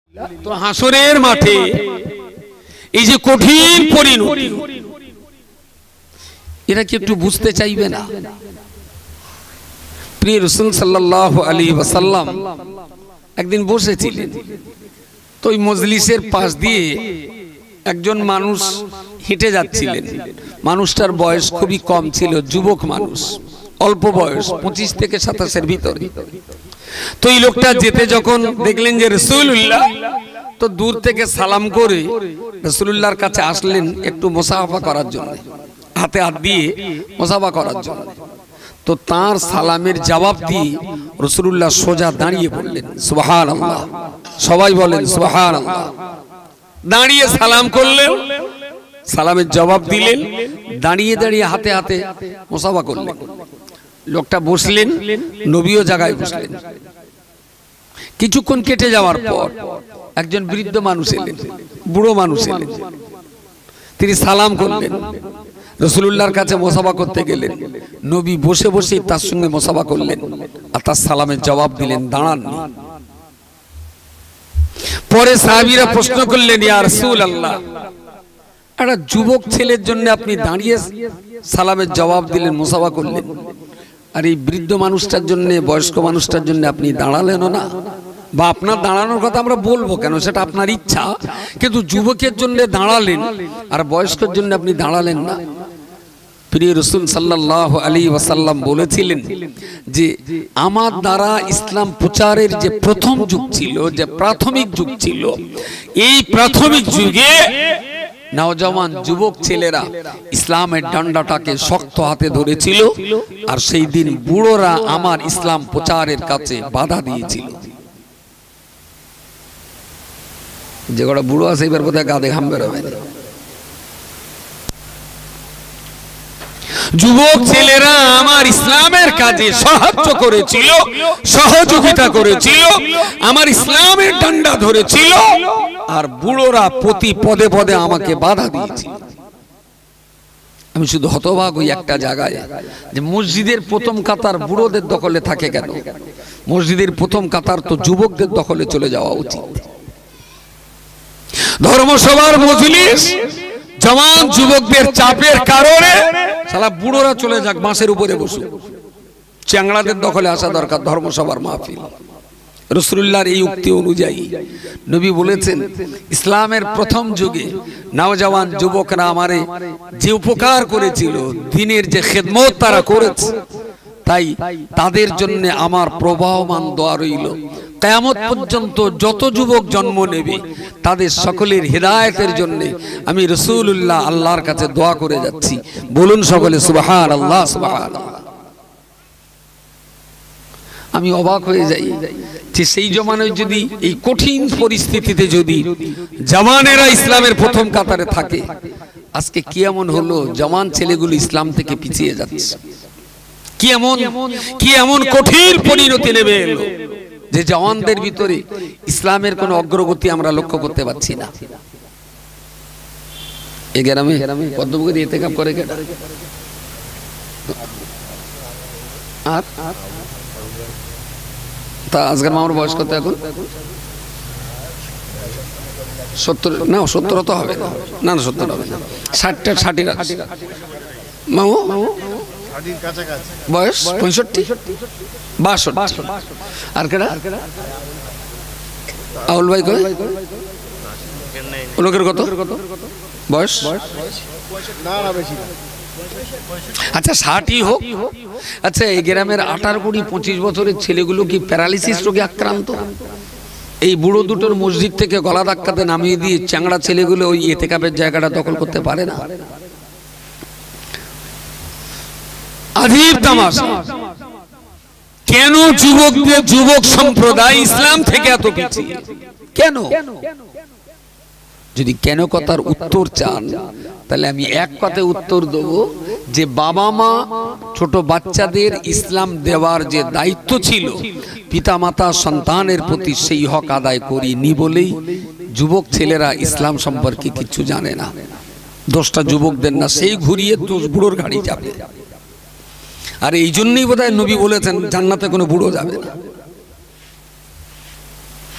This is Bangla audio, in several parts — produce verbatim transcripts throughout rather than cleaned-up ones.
তো হাসরের মাঠে এই যে কঠিন পরিণতি, এরা কি একটু বুঝতে চাইবে না? প্রিয় রাসূল সাল্লাল্লাহু আলাইহি ওয়াসাল্লাম একদিন বসেছিলেন, তো ওই মজলিসের পাশ দিয়ে একজন মানুষ হেঁটে যাচ্ছিলেন। মানুষটার বয়স খুবই কম ছিল, যুবক মানুষ, অল্প বয়স, পঁচিশ থেকে সাতাশের ভিতরে। তো এই লোকটা যেতে যখন দেখলেন যে রাসূলুল্লাহ, তো দূর থেকে সালাম করে রাসূলুল্লাহর কাছে আসলেন একটু মুসাফা করার জন্য, হাতে হাত দিয়ে মুসাফা করার জন্য। তো তার সালামের জবাব দিয়ে রাসূলুল্লাহ সোজা দাঁড়িয়ে পড়লেন। সুবহানাল্লাহ, সবাই বলেন সুবহানাল্লাহ। দাঁড়িয়ে সালাম করলেন, সালামের জবাব দিলেন, দাঁড়িয়ে দাঁড়িয়ে হাতে হাতে মুসাফা করলেন। লোকটা বসলেন, নবীও জায়গায় বসলেন। কিছুক্ষণ কেটে যাওয়ার পর একজন বৃদ্ধ মানুষ এলেন, বুড়ো মানুষ এলেন। তিনি সালাম করলেন, রাসূলুল্লাহর কাছে মুসাফা করতে গেলেন। নবী বসে বসে তার সঙ্গে মুসাফা করলেন আর তার সালামের জবাব দিলেন, দাঁড়ান। পরে সাহাবীরা প্রশ্ন করলেন, ইয়া রাসূলুল্লাহ, একটা যুবক ছেলের জন্য আপনি দাঁড়িয়ে সালামের জবাব দিলেন, মুসাফা করলেন, আর এই বৃদ্ধ মানুষটার জন্য, বয়স্ক মানুষটার জন্য আপনি দাঁড়ালেন না? বা আপনার দাঁড়ানোর কথা আমরা বলবো কেন, সেটা আপনার ইচ্ছা, কিন্তু যুবকের জন্য দাঁড়ালেন আর বয়স্কের জন্য আপনি দাঁড়ালেন না। প্রিয় রাসূল সাল্লাল্লাহু আলাইহি ওয়াসাল্লাম বলেছিলেন যে আমার দ্বারা ইসলাম প্রচারের যে প্রথম যুগ ছিল, যে প্রাথমিক যুগ ছিল, এই প্রাথমিক যুগে নওজওয়ান যুবক ছেলেরা ইসলামের ডান্ডাটাকে শক্ত হাতে ধরেছিল, আর সেই দিন বুড়োরা আমার ইসলাম প্রচারের কাছে বাধা দিয়েছিল। যে কটা বুড়ো আছে এবার বোধহয় গাদে ঘাম বেরোবে। যুবক ছেলেরা আমার ইসলামের কাজে সাহায্য করেছিল, সহযোগিতা করেছিল, আমার ইসলামের ডান্ডা ধরেছিল, আর বুড়োরা প্রতি পদে পদে আমাকে বাধা দিয়েছিল। আমি শুধু হতবাক হই একটা জায়গায়, যে মসজিদের প্রথম কাতার বুড়োদের দখলে থাকে কেন? মসজিদের প্রথম কাতার তো যুবকদের দখলে চলে যাওয়া উচিত। ধর্মসভার মজলিস জওয়ান যুবকদের চাপের কারণে সালা বুড়োরা চলে যাক, বাঁশের উপরে বসে, চ্যাংড়াদের দখলে আসা দরকার ধর্মসভার মাহফিল। রাসূলুল্লাহর এই উক্তি অনুযায়ী নবী বলেছেন, ইসলামের প্রথম যুগে নওজওয়ান যুবকরা আমারে যে উপকার করেছিল, দ্বীনের যে খেদমত তারা করেছে, তাই তাদের জন্য আমার প্রবাহমান দোয়া রইল। কিয়ামত পর্যন্ত যত যুবক জন্ম নেবে তাদের সকলের হিদায়াতের জন্য আমি রাসূলুল্লাহ আল্লাহর কাছে দোয়া করে যাচ্ছি। বলুন সকলে সুবহানাল্লাহ, সুবহানাল্লাহ। আমি অবাক হয়ে যাই যে সেই জমানায় যদি এই কঠিন পরিস্থিতিতে যদি জওয়ানেরা ইসলামের প্রথম কাতারে থাকে, আজকে কি এমন হলো জওয়ান ছেলেগুলো ইসলাম থেকে পিছিয়ে যাচ্ছে? কি এমন কি এমন কঠিন পরিণতি নেমে এলো যে জওয়ানদের ভিতরে ইসলামের কোনো অগ্রগতি আমরা লক্ষ্য করতে পারছি না। এই গ্রামে পদ্মপুকুরে ইতিকাফ করে কে? আর তা আজকের মামার বয়স কত এখন? সত্তর না, সত্তর তো হবে না, না না সত্তর হবে না, ষাটটা ষাটের মামু বয়স পঁয়ষট্টি বাষট্টি। আর কেডা? আউল ভাই কয়? লোকের কত বয়স? আচ্ছা ষাটই হোক। আচ্ছা এই গ্রামের আঠারো কুড়ি পঁচিশ বছরের ছেলেগুলো কি প্যারালিসিস রোগে আক্রান্ত? এই বুড়ো দুটোর মসজিদ থেকে গলা ধাক্কাতে নামিয়ে দিয়ে চ্যাংড়া ছেলেগুলো ওই ইতিকাফের জায়গাটা দখল করতে পারে না? আজীব তামাশা। কেন যুবকদের যুবক সম্প্রদায় ইসলাম থেকে এত পিছিয়ে কেন? যদি কেন কথার উত্তর চান, তাহলে আমি এক কথায় উত্তর দেব যে বাবা মা ছোট বাচ্চাদের ইসলাম দেওয়ার যে দায়িত্ব ছিল পিতামাতা সন্তানের প্রতি, সেই হক আদায় করিনি বলেই যুবক ছেলেরা ইসলাম সম্পর্কে কিছু জানে না। দোষটা যুবকদের না, সেই ঘুরিয়ে দোষ বুড়োর গাড়ি যাবে। আর এই জন্যই বোধহয় নবী বলেছেন জান্নাতে কোনো বুড়ো যাবে না।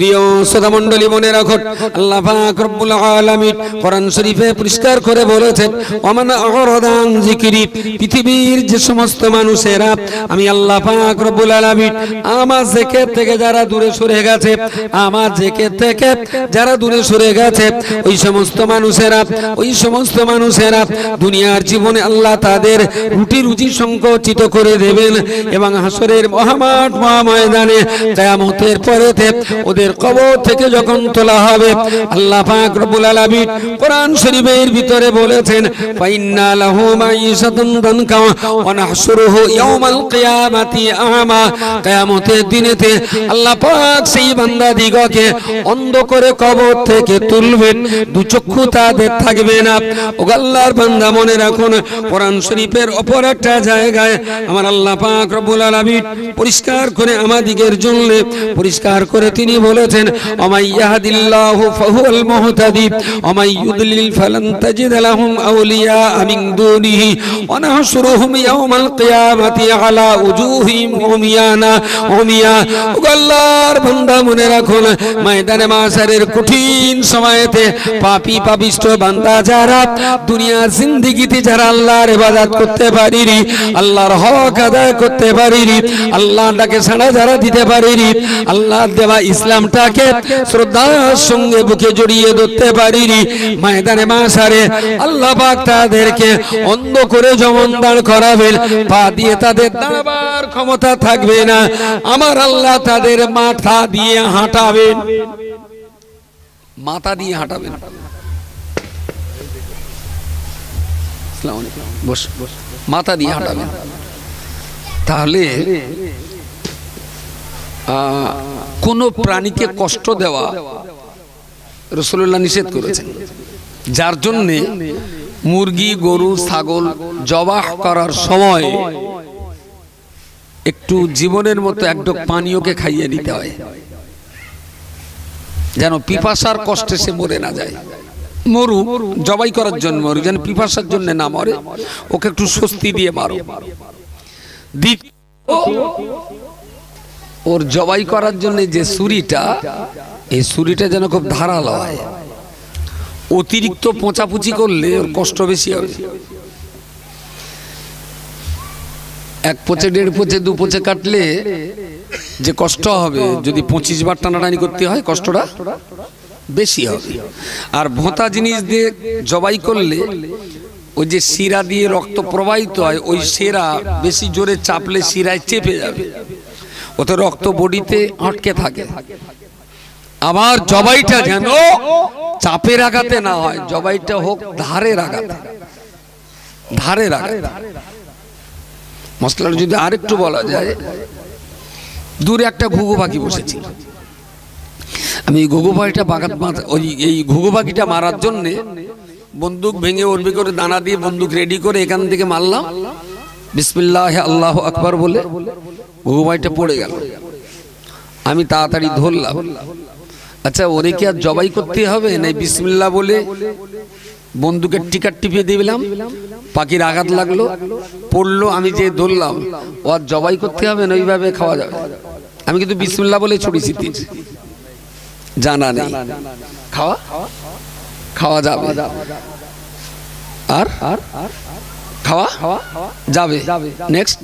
প্রিয় শ্রোতা মণ্ডলী, মনে রাখুন আল্লাহ পাক রব্বুল আলামিন কোরআন শরীফে পরিষ্কার করে বলেছেন, ওমান আ'রাদা আন যিকরি, পৃথিবীর যে সমস্ত মানুষেরা আমি আল্লাহ পাক রব্বুল আলামিন আমার জিকির থেকে যারা দূরে সরে গেছে, আমার জিকির থেকে যারা দূরে সরে গেছে, ওই সমস্ত মানুষেরা ওই সমস্ত মানুষেরা দুনিয়ার জীবনে আল্লাহ তাদের রুটি রুজি সংকুচিত করে দেবেন এবং হাসরের মহামাঠ মহাময়দানে কিয়ামতের পরেতে ওদের কবর থেকে যখন তোলা হবে, আল্লাহ পাক রব্বুল আলামিন কোরআন শরীফের ভিতরে বলেছেন, ফাইন্না লাহু মাঈশাতান দানকা ওয়া নাহশুরুহু ইয়াওমাল কিয়ামাতি আ'মা, কিয়ামতের দিনেতে আল্লাহ পাক সেই বান্দাদিগকে অন্ধ করে কবর থেকে তুলবেন, দু চক্ষু তাদের থাকবে না। ও আল্লাহর বান্দা, মনে রাখুন কোরআন শরীফের অপর একটা জায়গায় আমার আল্লাহ পাক রব্বুল আলামিন পরিষ্কার করে আমাদিগের জন্য পরিষ্কার করে তিনি বলেছেন, ওমাই ইয়াহদিল্লাহু ফাহুয়াল মুহতাদি ওমাই ইউদলিল ফালান তাজিদ লাহুম আউলিয়া মিন দুনিহি ওয়া নাহশুরুহুম ইয়াওমাল কিয়ামাতি আলা উজুহিহিম উমিয়ানা উমিয়া। ও আল্লাহর বান্দা, মনে রাখুন ময়দানে মাশারের কঠিন সময়তে পাপী পাপিষ্ঠ বান্দা যারা দুনিয়ার জিন্দেগিতে যারা আল্লাহর ইবাদত করতে পারিনি, আল্লাহর হক আদায় করতে পারিনি, আল্লাহর ডাকে সাড়া যারা দিতে পারিনি, আল্লাহর দেওয়া ইসলামটাকে শ্রদ্ধার সঙ্গে বুকে জড়িয়ে ধরতে পারিনি, ময়দানে মাশারে আল্লাহ পাক তাদেরকে অন্ধ করে যমন দাঁড় করাবেন, পা দিয়ে তাদের দাঁড়াবার ক্ষমতা থাকবে না, আমার আল্লাহ তাদের মাথা দিয়ে হাঁটাবেন, মাথা দিয়ে হাঁটাবেন। বস বস মাথা দিয়ে হাঁটাবেন। তাহলে কোন প্রাণীকে কষ্ট দেওয়া রাসূলুল্লাহ নিষেধ করেছেন, যার জন্য মুরগি গরু ছাগল জবাহ করার সময় একটু জীবনের মতো এক ঢোক পানীয়কে খাইয়ে নিতে হয়, যেন পিপাসার কষ্টে সে মরে না যায়। মরু জবাই করার জন্য মরু, যেন পিপাসার জন্য না মরে, ওকে একটু স্বস্তি দিয়ে মারো। ওর জবাই করার জন্য যে ছুরিটা, এই ছুরিটা যেন খুব ধারালো হয়, অতিরিক্ত পোঁচাপুচি করলে ওর কষ্ট বেশি হবে। এক পোচে দেড় পোচে দু পোচে কাটলে যে কষ্ট হবে, যদি পঁচিশ বার টানাটানি করতে হয় কষ্টটা বেশি হবে। আর ভোঁতা জিনিস দিয়ে জবাই করলে ওই যে শিরা দিয়ে রক্ত প্রবাহিত হয়, ওই শিরা বেশি জোরে চাপলে শিরায় চেপে যাবে, ওতে রক্ত বডিতে আটকে থাকে। আবার জবাইটা যেন চাপের আঘাতে না হয়, জবাইটা হোক ধারের আঘাতে, ধারের আঘাতে। মশলাটা যদি আরেকটু বলা যায়, দূরে একটা ঘুঘু পাখি বসেছিল, আমি ঘুঘু পাখিটা বাগাত ওই এই ঘুঘু পাখিটা মারার জন্য বন্দুক ভেঙে উড়বে করে দানা দিয়ে বন্দুক রেডি করে এখান থেকে মারলাম, বিসমিল্লাহ আল্লাহু আকবার বলে ঘুঘু পাখিটা পড়ে গেল। আমি তাড়াতাড়ি ধরলাম, আচ্ছা ওরে কি আর জবাই করতে হবে না? বিসমিল্লাহ বলে বন্দুকের টিকার টিপিয়ে দিলাম, পাখির আঘাত লাগলো, পড়লো, আমি যে ধরলাম, ও আর জবাই করতে হবে না, ওইভাবে খাওয়া যাবে। আমি কিন্তু বিসমিল্লাহ বলে ছড়িয়েছি, জানা নেই, খাওয়া খাওয়া যাবে, আর খাওয়া যাবে। নেক্সট,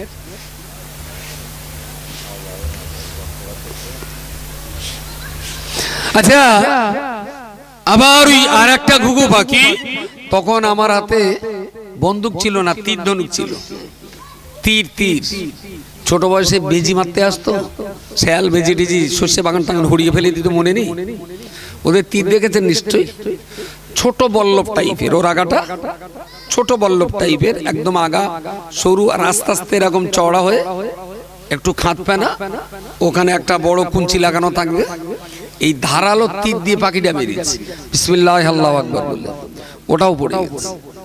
আচ্ছা আবার ওই আর একটা ঘুঘু পাখি, তখন আমার হাতে বন্দুক ছিল না, তীর ধনুক ছিল, তীর তীর ছোট বয়সে বেজি মারতে আসতো, শেয়াল বেজি টেজি শস্যে বাগান টাগান হরিয়ে ফেলে দিত, মনে নেই? ওদের তীর দেখেছেন নিশ্চয়ই, ছোট বল্লভ টাইপের, ওর আগাটা ছোট বল্লভ টাইপের, একদম আগা সরু আর আস্তে আস্তে এরকম চওড়া হয়ে একটু খাঁত পেনা, ওখানে একটা বড় কুঞ্চি লাগানো থাকবে। এই ধারালো তীর দিয়ে পাখিটা মেরেছে, বিসমিল্লাহ আল্লাহু আকবার বলে, ওটাও পড়ে গেছে।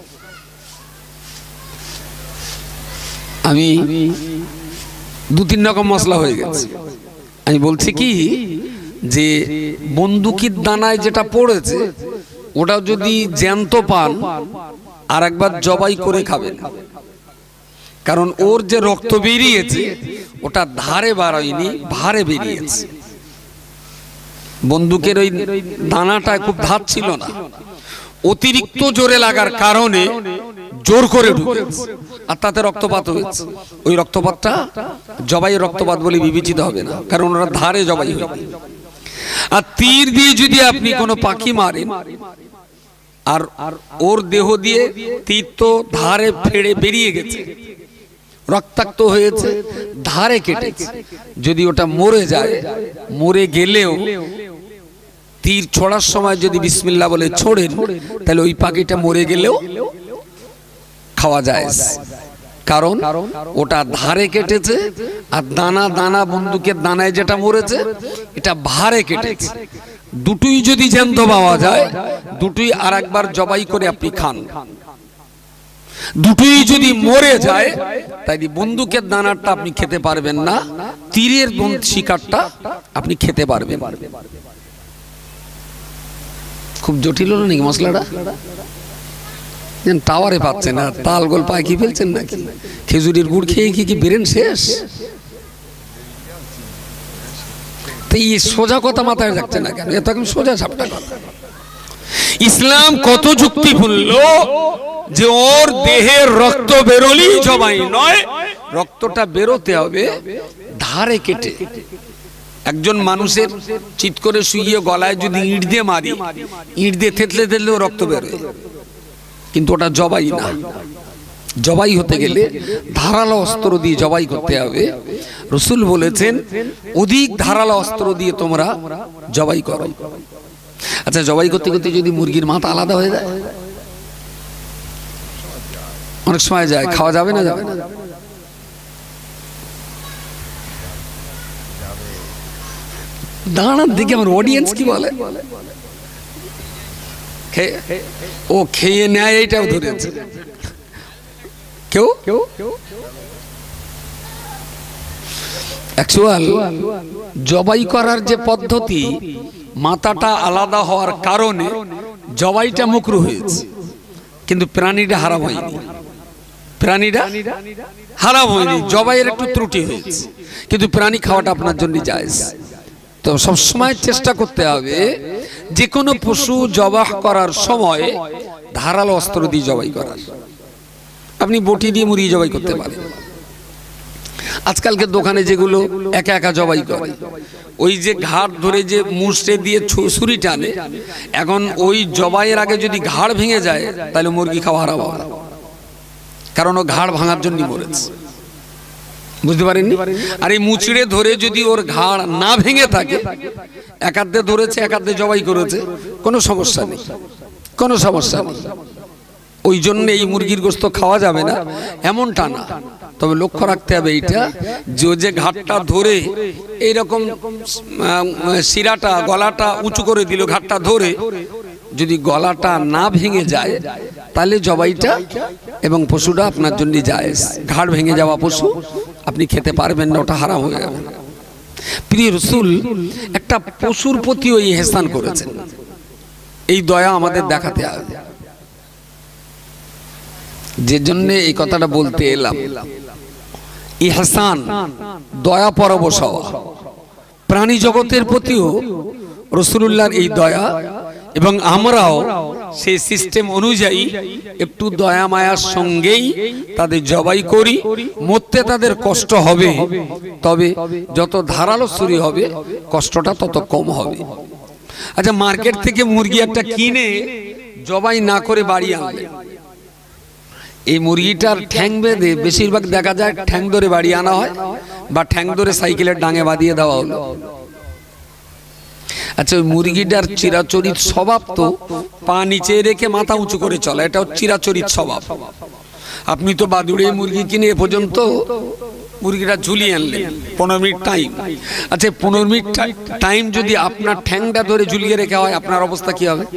আমি দু তিন রকম মশলা হয়ে গেছে। আমি বলছি কি যে বন্দুকের দানায় যেটা পড়েছে ওটা যদি জ্যান্ত পান আর একবার জবাই করে খাবেন, কারণ ওর যে রক্ত বেরিয়েছে ওটা ধারে বাড়ায়নি, ভারে বেরিয়েছে। বন্দুকের ওই দানাটা খুব ধার ছিল না, অতিরিক্ত জোরে লাগার কারণে জোর করে ঢুকেছে আর তাতে রক্তপাত হয়েছে। ওই রক্তপাতটা জবাই রক্তপাত বলে বিবেচিত হবে না, কারণ ওরা ধারে জবাই হবে। আর তীর দিয়ে যদি আপনি কোনো পাখি মারেন আর ওর দেহ দিয়ে তীর তো ধারে ফেড়ে বেরিয়ে গেছে, রক্তাক্ত হয়েছে, ধারে কেটেছে, যদি ওটা মরে যায়, মরে গেলেও তীর ছোড়ার সময় যদি বিসমিল্লাহ বলে ছোড়েন তাহলে ওই পাখিটা মরে গেলেও খাওয়া যায়, কারণ ওটা ধারে কেটেছে আর দানা দানা বন্দুকের দানায় যেটা মরেছে এটা ভারে কেটেছে। দুটোই যদি জ্যান্ত পাওয়া যায় দুটোই আর একবার জবাই করে আপনি খান। দুটোই যদি মরে যায় তাই বন্দুকের দানাটা আপনি খেতে পারবেন না, তীরের শিকারটা আপনি খেতে পারবেন। খুব জটিল হলো নাকি মশলাটা? টাওয়ারে পাচ্ছে না, তাল গোল পায় কি ফেলছেন নাকি? খেজুরির গুড় খেয়ে কি কি বেরেন শেষ? এই সোজা কথা মাথায় রাখছে না কেন? এত এখন সোজা সাপটা কথা। ইসলাম কত যুক্তিপূর্ণ যে ওর দেহের রক্ত বেরোলেই জবাই নয়, রক্তটা বেরোতে হবে ধারে কেটে। একজন মানুষের চিৎ করে শুইয়ে গলায় যদি ইট দিয়ে মারি, ইট দিয়ে থেতলে থেতলেও রক্ত বেরোয়, কিন্তু ওটা জবাই না। জবাই হতে গেলে ধারালো অস্ত্র দিয়ে জবাই করতে হবে। রাসূল বলেছেন অধিক ধারালো অস্ত্র দিয়ে তোমরা জবাই করো। আচ্ছা, জবাই করতে করতে যদি মুরগির মাথা আলাদা হয়ে যায়, অনেক সময় যায়, খাওয়া যাবে না? যাবে না। দাঁড়ার দিকে আমার অডিয়েন্স কি বলে, ও খেয়ে নেয়, এইটাও ধরেছে কেউ কেউ অ্যাকচুয়াল জবাই করার যে পদ্ধতি, মাথাটা আলাদা হওয়ার কারণে জবাইটা মুকরুহ হয়েছে, কিন্তু প্রাণীটা হারাম হয়নি। প্রাণীটা হারাম হয়নি, জবাইয়ের একটু ত্রুটি হয়েছে, কিন্তু প্রাণী খাওয়াটা আপনার জন্য জায়েজ। তো সবসময় চেষ্টা করতে হবে যে কোনো পশু জবাহ করার সময় ধারালো অস্ত্র দিয়ে জবাই করার। আপনি বটি দিয়ে মুরগি জবাই করতে পারেন। আজকালকে দোকানে যেগুলো একা একা জবাই করে, ওই যে ঘাড় ধরে যে মুষড়ে দিয়ে ছুরি টানে, এখন ওই জবাইয়ের আগে যদি ঘাড় ভেঙে যায় তাহলে মুরগি খাওয়া হারাম হবে, কারণ ও ঘাড় ভাঙার জন্য মরেছে। বুঝতে পারেননি? আর এই মুচড়ে ধরে যদি ওর ঘাড় না ভেঙে থাকে, একাধে ধরেছে একাধে জবাই করেছে, কোনো সমস্যা নেই, কোনো সমস্যা নেই। ওই জন্য এই মুরগির গোশত খাওয়া যাবে না এমনটা না, তবে লক্ষ্য রাখতে হবে এইটা যে যে ঘাটটা ধরে এইরকম শিরাটা গলাটা উঁচু করে দিল, ঘাটটা ধরে যদি গলাটা না ভেঙে যায় তাহলে জবাইটা এবং পশুটা আপনার জন্য জায়েজ। ঘাড় ভেঙে যাওয়া পশু আপনি খেতে পারবেন না, ওটা হারাম হয়ে যাবে। প্রিয় রাসূল একটা পশুর প্রতি ওই ইহসান করেছেন, এই দয়া আমাদের দেখাতে হবে। যে জন্য এই কথাটা বলতে এলাম, ইহসান দয়া পরবশ হওয়া, প্রাণী জগতের প্রতিও রাসূলুল্লাহর এই দয়া, এবং আমরাও সেই সিস্টেম অনুযায়ী একটু দয়া মায়ার সঙ্গেই তাদের জবাই করি। মরতে তাদের কষ্ট হবে, তবে যত ধারালো ছুরি হবে কষ্টটা তত কম হবে। আচ্ছা, মার্কেট থেকে মুরগি একটা কিনে জবাই না করে বাড়ি আনলে, এই মুরগিটার ঠ্যাং বেঁধে বেশিরভাগ দেখা যায় ঠ্যাং ধরে বাড়ি আনা হয়, বা ঠ্যাং ধরে সাইকেলের ডাঙে বাঁধিয়ে দেওয়া হলো। আচ্ছা, ওই মুরগিটার চিরাচরিত স্বভাব তো পা নিচে রেখে মাথা উঁচু করে চলা, এটা চিরাচরিত স্বভাব। আপনি তো বাদুড়ে মুরগি কিনে এ পর্যন্ত মুরগিটা ঝুলিয়ে আনলেন পনেরো মিনিট টাইম। আচ্ছা, পনেরো মিনিট টাইম যদি আপনার ঠ্যাংটা ধরে ঝুলিয়ে রেখে হয়, আপনার অবস্থা কি হবে?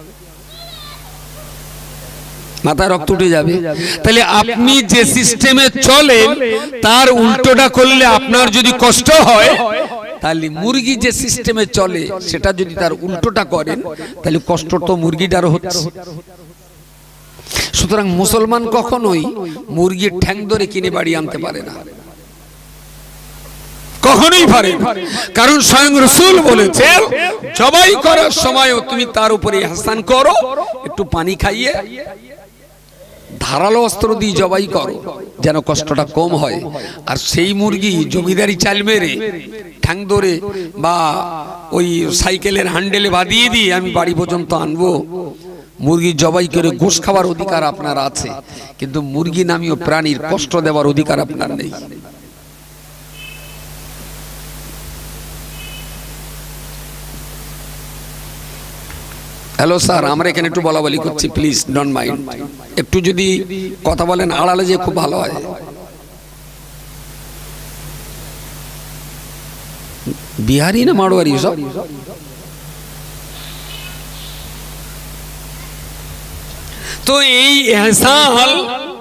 মাথায় রক্ত উঠে যাবে। তাহলে আপনি যে সিস্টেমে চলেন তার উল্টোটা করলে আপনার যদি কষ্ট হয়, তাহলে মুরগি যে সিস্টেমে চলে সেটা যদি তার উল্টোটা করেন তাহলে কষ্ট তো মুরগিটারও হচ্ছে। সুতরাং মুসলমান কখনোই মুরগির ঠ্যাং ধরে কিনে বাড়ি আনতে পারে না, কখনোই পারে না। কারণ স্বয়ং রাসূল বলেছেন জবাই করার সময়ও তুমি তার উপরে ইহসান করো, একটু পানি খাইয়ে ধারালো অস্ত্র দিয়ে জবাই করো যেন কষ্টটা কম হয়। আর সেই মুরগি জমিদারি চাল মেরে ঠ্যাং ধরে বা ওই সাইকেলের হ্যান্ডেলে বাঁধিয়ে দিয়ে আমি বাড়ি পর্যন্ত আনবো, মুরগি জবাই করে গোশ খাওয়ার অধিকার আপনার আছে, কিন্তু মুরগি নামীয় প্রাণীর কষ্ট দেওয়ার অধিকার আপনার নেই। হ্যালো স্যার, আমরা এখানে একটু বলা বলি করছি, প্লিজ ডোন্ট মাইন্ড। একটু যদি কথা বলেন আড়ালে যে খুব ভালো হয়। বিহারি না মারোয়ারি সব? তো এই এহসান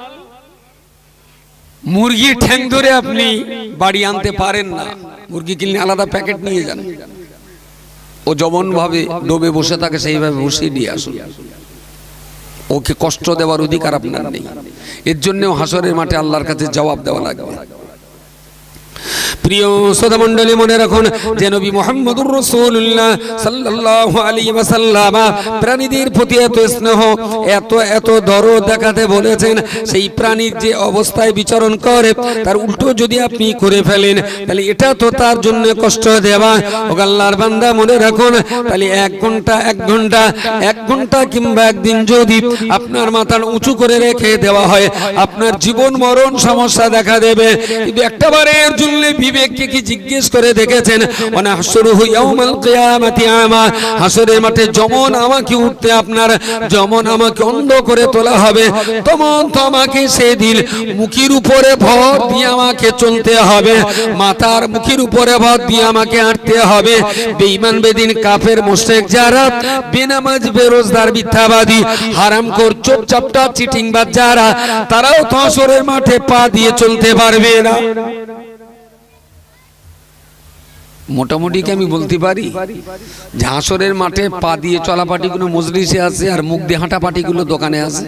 মুরগি ঠ্যাং ধরে আপনি বাড়ি আনতে পারেন না, মুরগি কিনলে আলাদা প্যাকেট নিয়ে যান, ও যেমন ভাবে ডোবে বসে থাকে সেইভাবে বসিয়ে দিয়ে আসুন। ওকে কষ্ট দেওয়ার অধিকার আপনার নেই। এর জন্যও হাসরের মাঠে আল্লাহর কাছে জবাব দেওয়া লাগবে। প্রিয় শ্রোতা মণ্ডলী, মনে রাখুন যে নবী মুহাম্মদুর রাসূলুল্লাহ সাল্লাল্লাহু আলাইহি ওয়াসাল্লাম প্রাণীদের প্রতি এত স্নেহ, এত এত দরদ দেখাতে বলেছেন, সেই প্রাণীর যে অবস্থায় বিচরণ করে তার উল্টো যদি আপনি করে ফেলেন তাহলে এটা তো তার জন্য কষ্ট দেওয়া। ও আল্লাহর বান্দা মনে রাখুন, তাহলে এক ঘন্টা এক ঘন্টা এক ঘন্টা কিংবা একদিন যদি আপনার মাথা উঁচু করে রেখে দেওয়া হয়, আপনার জীবন মরণ সমস্যা দেখা দেবে। কিন্তু একটা বারের জন্য বিবেককে কি জিজ্ঞেস করে দেখেছেন? ওয়ানাহশুরুহু ইয়াউমাল কিয়ামাতি আমা, হাসরের মাঠে যেমন আমাকে উঠতে আপনার যেমন আমাকে অন্ধ করে তোলা হবে, তেমন তো আমাকে সেদিন মুখের উপরে ভর দিয়ে আমাকে চলতে হবে, মাথার মুখের উপরে ভর দিয়ে আমাকে হাঁটতে হবে। বেঈমান বেদিন কাফের মুশরিক যারা বেনামাজ বেরোজগার মিথ্যাবাদী হারামখোর চোর চাপটা চিটিংবাজ যারা, তারাও তো হাসরের মাঠে পা দিয়ে চলতে পারবে না। মোটামুটি কি আমি বলতে পারি যে হাসরের মাঠে পা দিয়ে চলা পাটিগুলো মজলিসে আছে আর মুখ দিয়ে হাঁটা পাটিগুলো দোকানে আছে?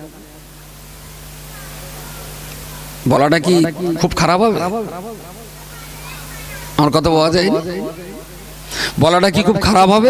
বলাটা কি খুব খারাপ হবে? আমার কথা বলা যায়, বলাটা কি খুব খারাপ হবে?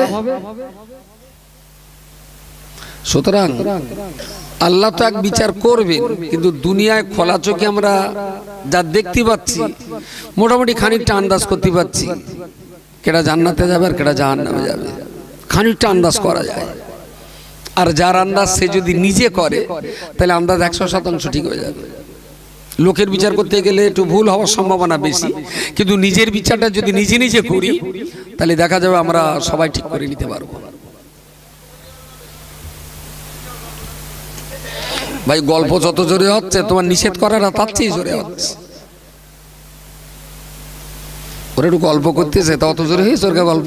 সুতরাং আল্লাহ তো এক বিচার করবেন, কিন্তু দুনিয়ায় খোলা চোখে আমরা যা দেখতে পাচ্ছি মোটামুটি খানিকটা আন্দাজ করতে পারছি কেটা জান্নাতে যাবে আর কেটা জাহান্নামে যাবে, খানিকটা আন্দাজ করা যায়। আর যার আন্দাজ সে যদি নিজে করে তাহলে আন্দাজ একশো শতাংশ ঠিক হয়ে যাবে। লোকের বিচার করতে গেলে একটু ভুল হওয়ার সম্ভাবনা বেশি, কিন্তু নিজের বিচারটা যদি নিজে নিজে করি তাহলে দেখা যাবে আমরা সবাই ঠিক করে নিতে পারবো। ভাই গল্প যত জোরে হচ্ছে তোমার নিষেধ করাটা তার চেয়ে জোরে হচ্ছে। ওরা একটু গল্প করতেছে তত জোরে হয়েছে ওর গল্প।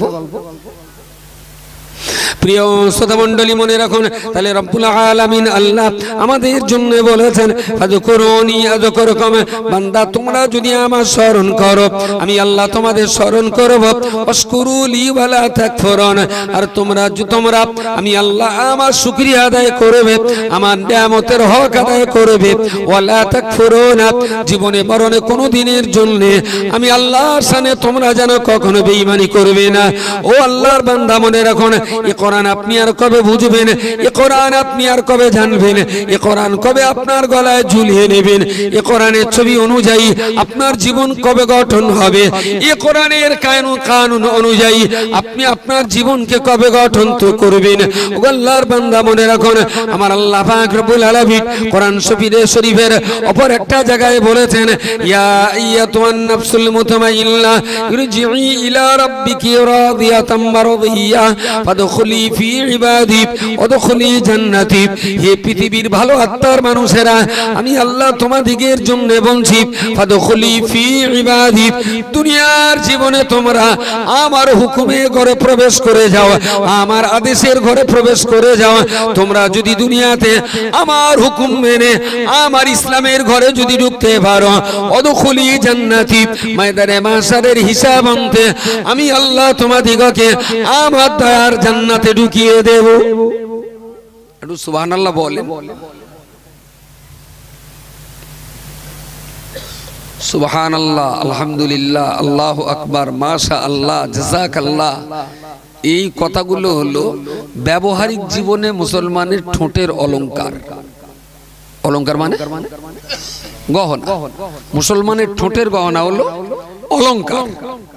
প্রিয় শ্রোতা মণ্ডলী, মনে রাখুন তাহলে রব্বুল আলামিন আল্লাহ আমাদের জন্য বলেছেন ফাযকুরুনি আযকুরকুম, বান্দা তোমরা যদি আমার স্মরণ করো আমি আল্লাহ তোমাদের স্মরণ করব। ওয়াশকুরুলি ওয়ালা তাকফুরুন, আর তোমরা তোমরা আমি আল্লাহ আমার শুকরিয়া আদায় করবে, আমার নিয়ামতের হক আদায় করবে। ওয়ালা তাকফুরুন, জীবনে মরণে কোনো দিনের জন্য আমি আল্লাহর সামনে তোমরা যেন কখনো বেঈমানি করবে না। ও আল্লাহর বান্দা মনে রাখুন, এ কোরআন আপনি আর কবে বুঝবেন, এ কোরআন আপনি আর কবে জানবেন, এ কোরআন কবে আপনার গলায় ঝুলিয়ে নেবেন, এ কোরআনের ছবি অনুযায়ী আপনার জীবন কবে গঠন হবে, এ কোরআনের কানুন কানুন অনুযায়ী আপনি আপনার জীবনকে কবে গঠন তো করবেন। ও আল্লাহর বান্দা মনে রাখুন, আমার আল্লাহ পাক রব্বুল আলামিন কোরআন শরীফের অপর একটা জায়গায় বলেছেন, ইয়া আইয়াতুন নাফসুল মুতমাইন্না ইরজিই ইলা রাব্বিকি রাদিয়াতাম মারদিয়া ফাদখুলি ফি ইবাদি ওয়াদখুলি জান্নাতি। হে পৃথিবীর ভালো আত্মার মানুষেরা, আমি আল্লাহ তোমাদিগের জন্য বলছি ফাদখুলি ফি ইবাদি, দুনিয়ার জীবনে তোমরা আমার হুকুমে ঘরে প্রবেশ করে যাও, আমার আদেশের ঘরে প্রবেশ করে যাও। তোমরা যদি দুনিয়াতে আমার হুকুম মেনে আমার ইসলামের ঘরে যদি ঢুকতে পারো, ওয়াদখুলি জান্নাতি, ময়দানে মাশারের হিসাব আনতে আমি আল্লাহ তোমাদিগকে আমার দয়ার জান্নাতে ঢুকিয়ে দেব। একটু সুবহানাল্লাহ বলে। সুবহানাল্লাহ, আলহামদুলিল্লাহ, আল্লাহু আকবার, মাশাআল্লাহ, জাযাকাল্লাহ, এই কথাগুলো হলো ব্যবহারিক জীবনে মুসলমানের ঠোঁটের অলংকার। অলংকার মানে গহনা। মুসলমানের ঠোঁটের গহনা হলো অলংকার।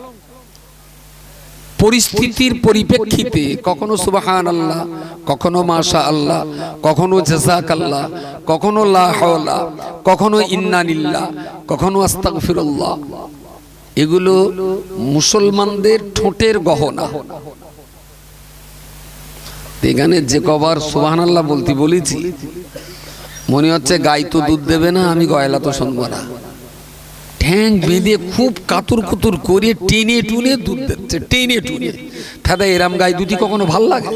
পরিস্থিতির পরিপ্রেক্ষিতে কখনো সুবহানাল্লাহ, কখনো মাশাআল্লাহ, কখনো জাযাকাল্লাহ, কখনো লা হাওলা, কখনো ইন্না লিল্লাহ, কখনো আস্তাগফিরুল্লাহ, এগুলো মুসলমানদের ঠোঁটের গহনা। এখানে যে কবার সুবহানাল্লাহ বলতে বলেছি মনে হচ্ছে গাই তো দুধ দেবে না, আমি গয়লা তো শুনবো না। ঠ্যাং বেঁধে খুব কাতুর কুতুর করে টেনে টুনে দুধ দিচ্ছে, টেনে টুনে। ফেদা এরাম গাই দুটি কখনো ভাল লাগে?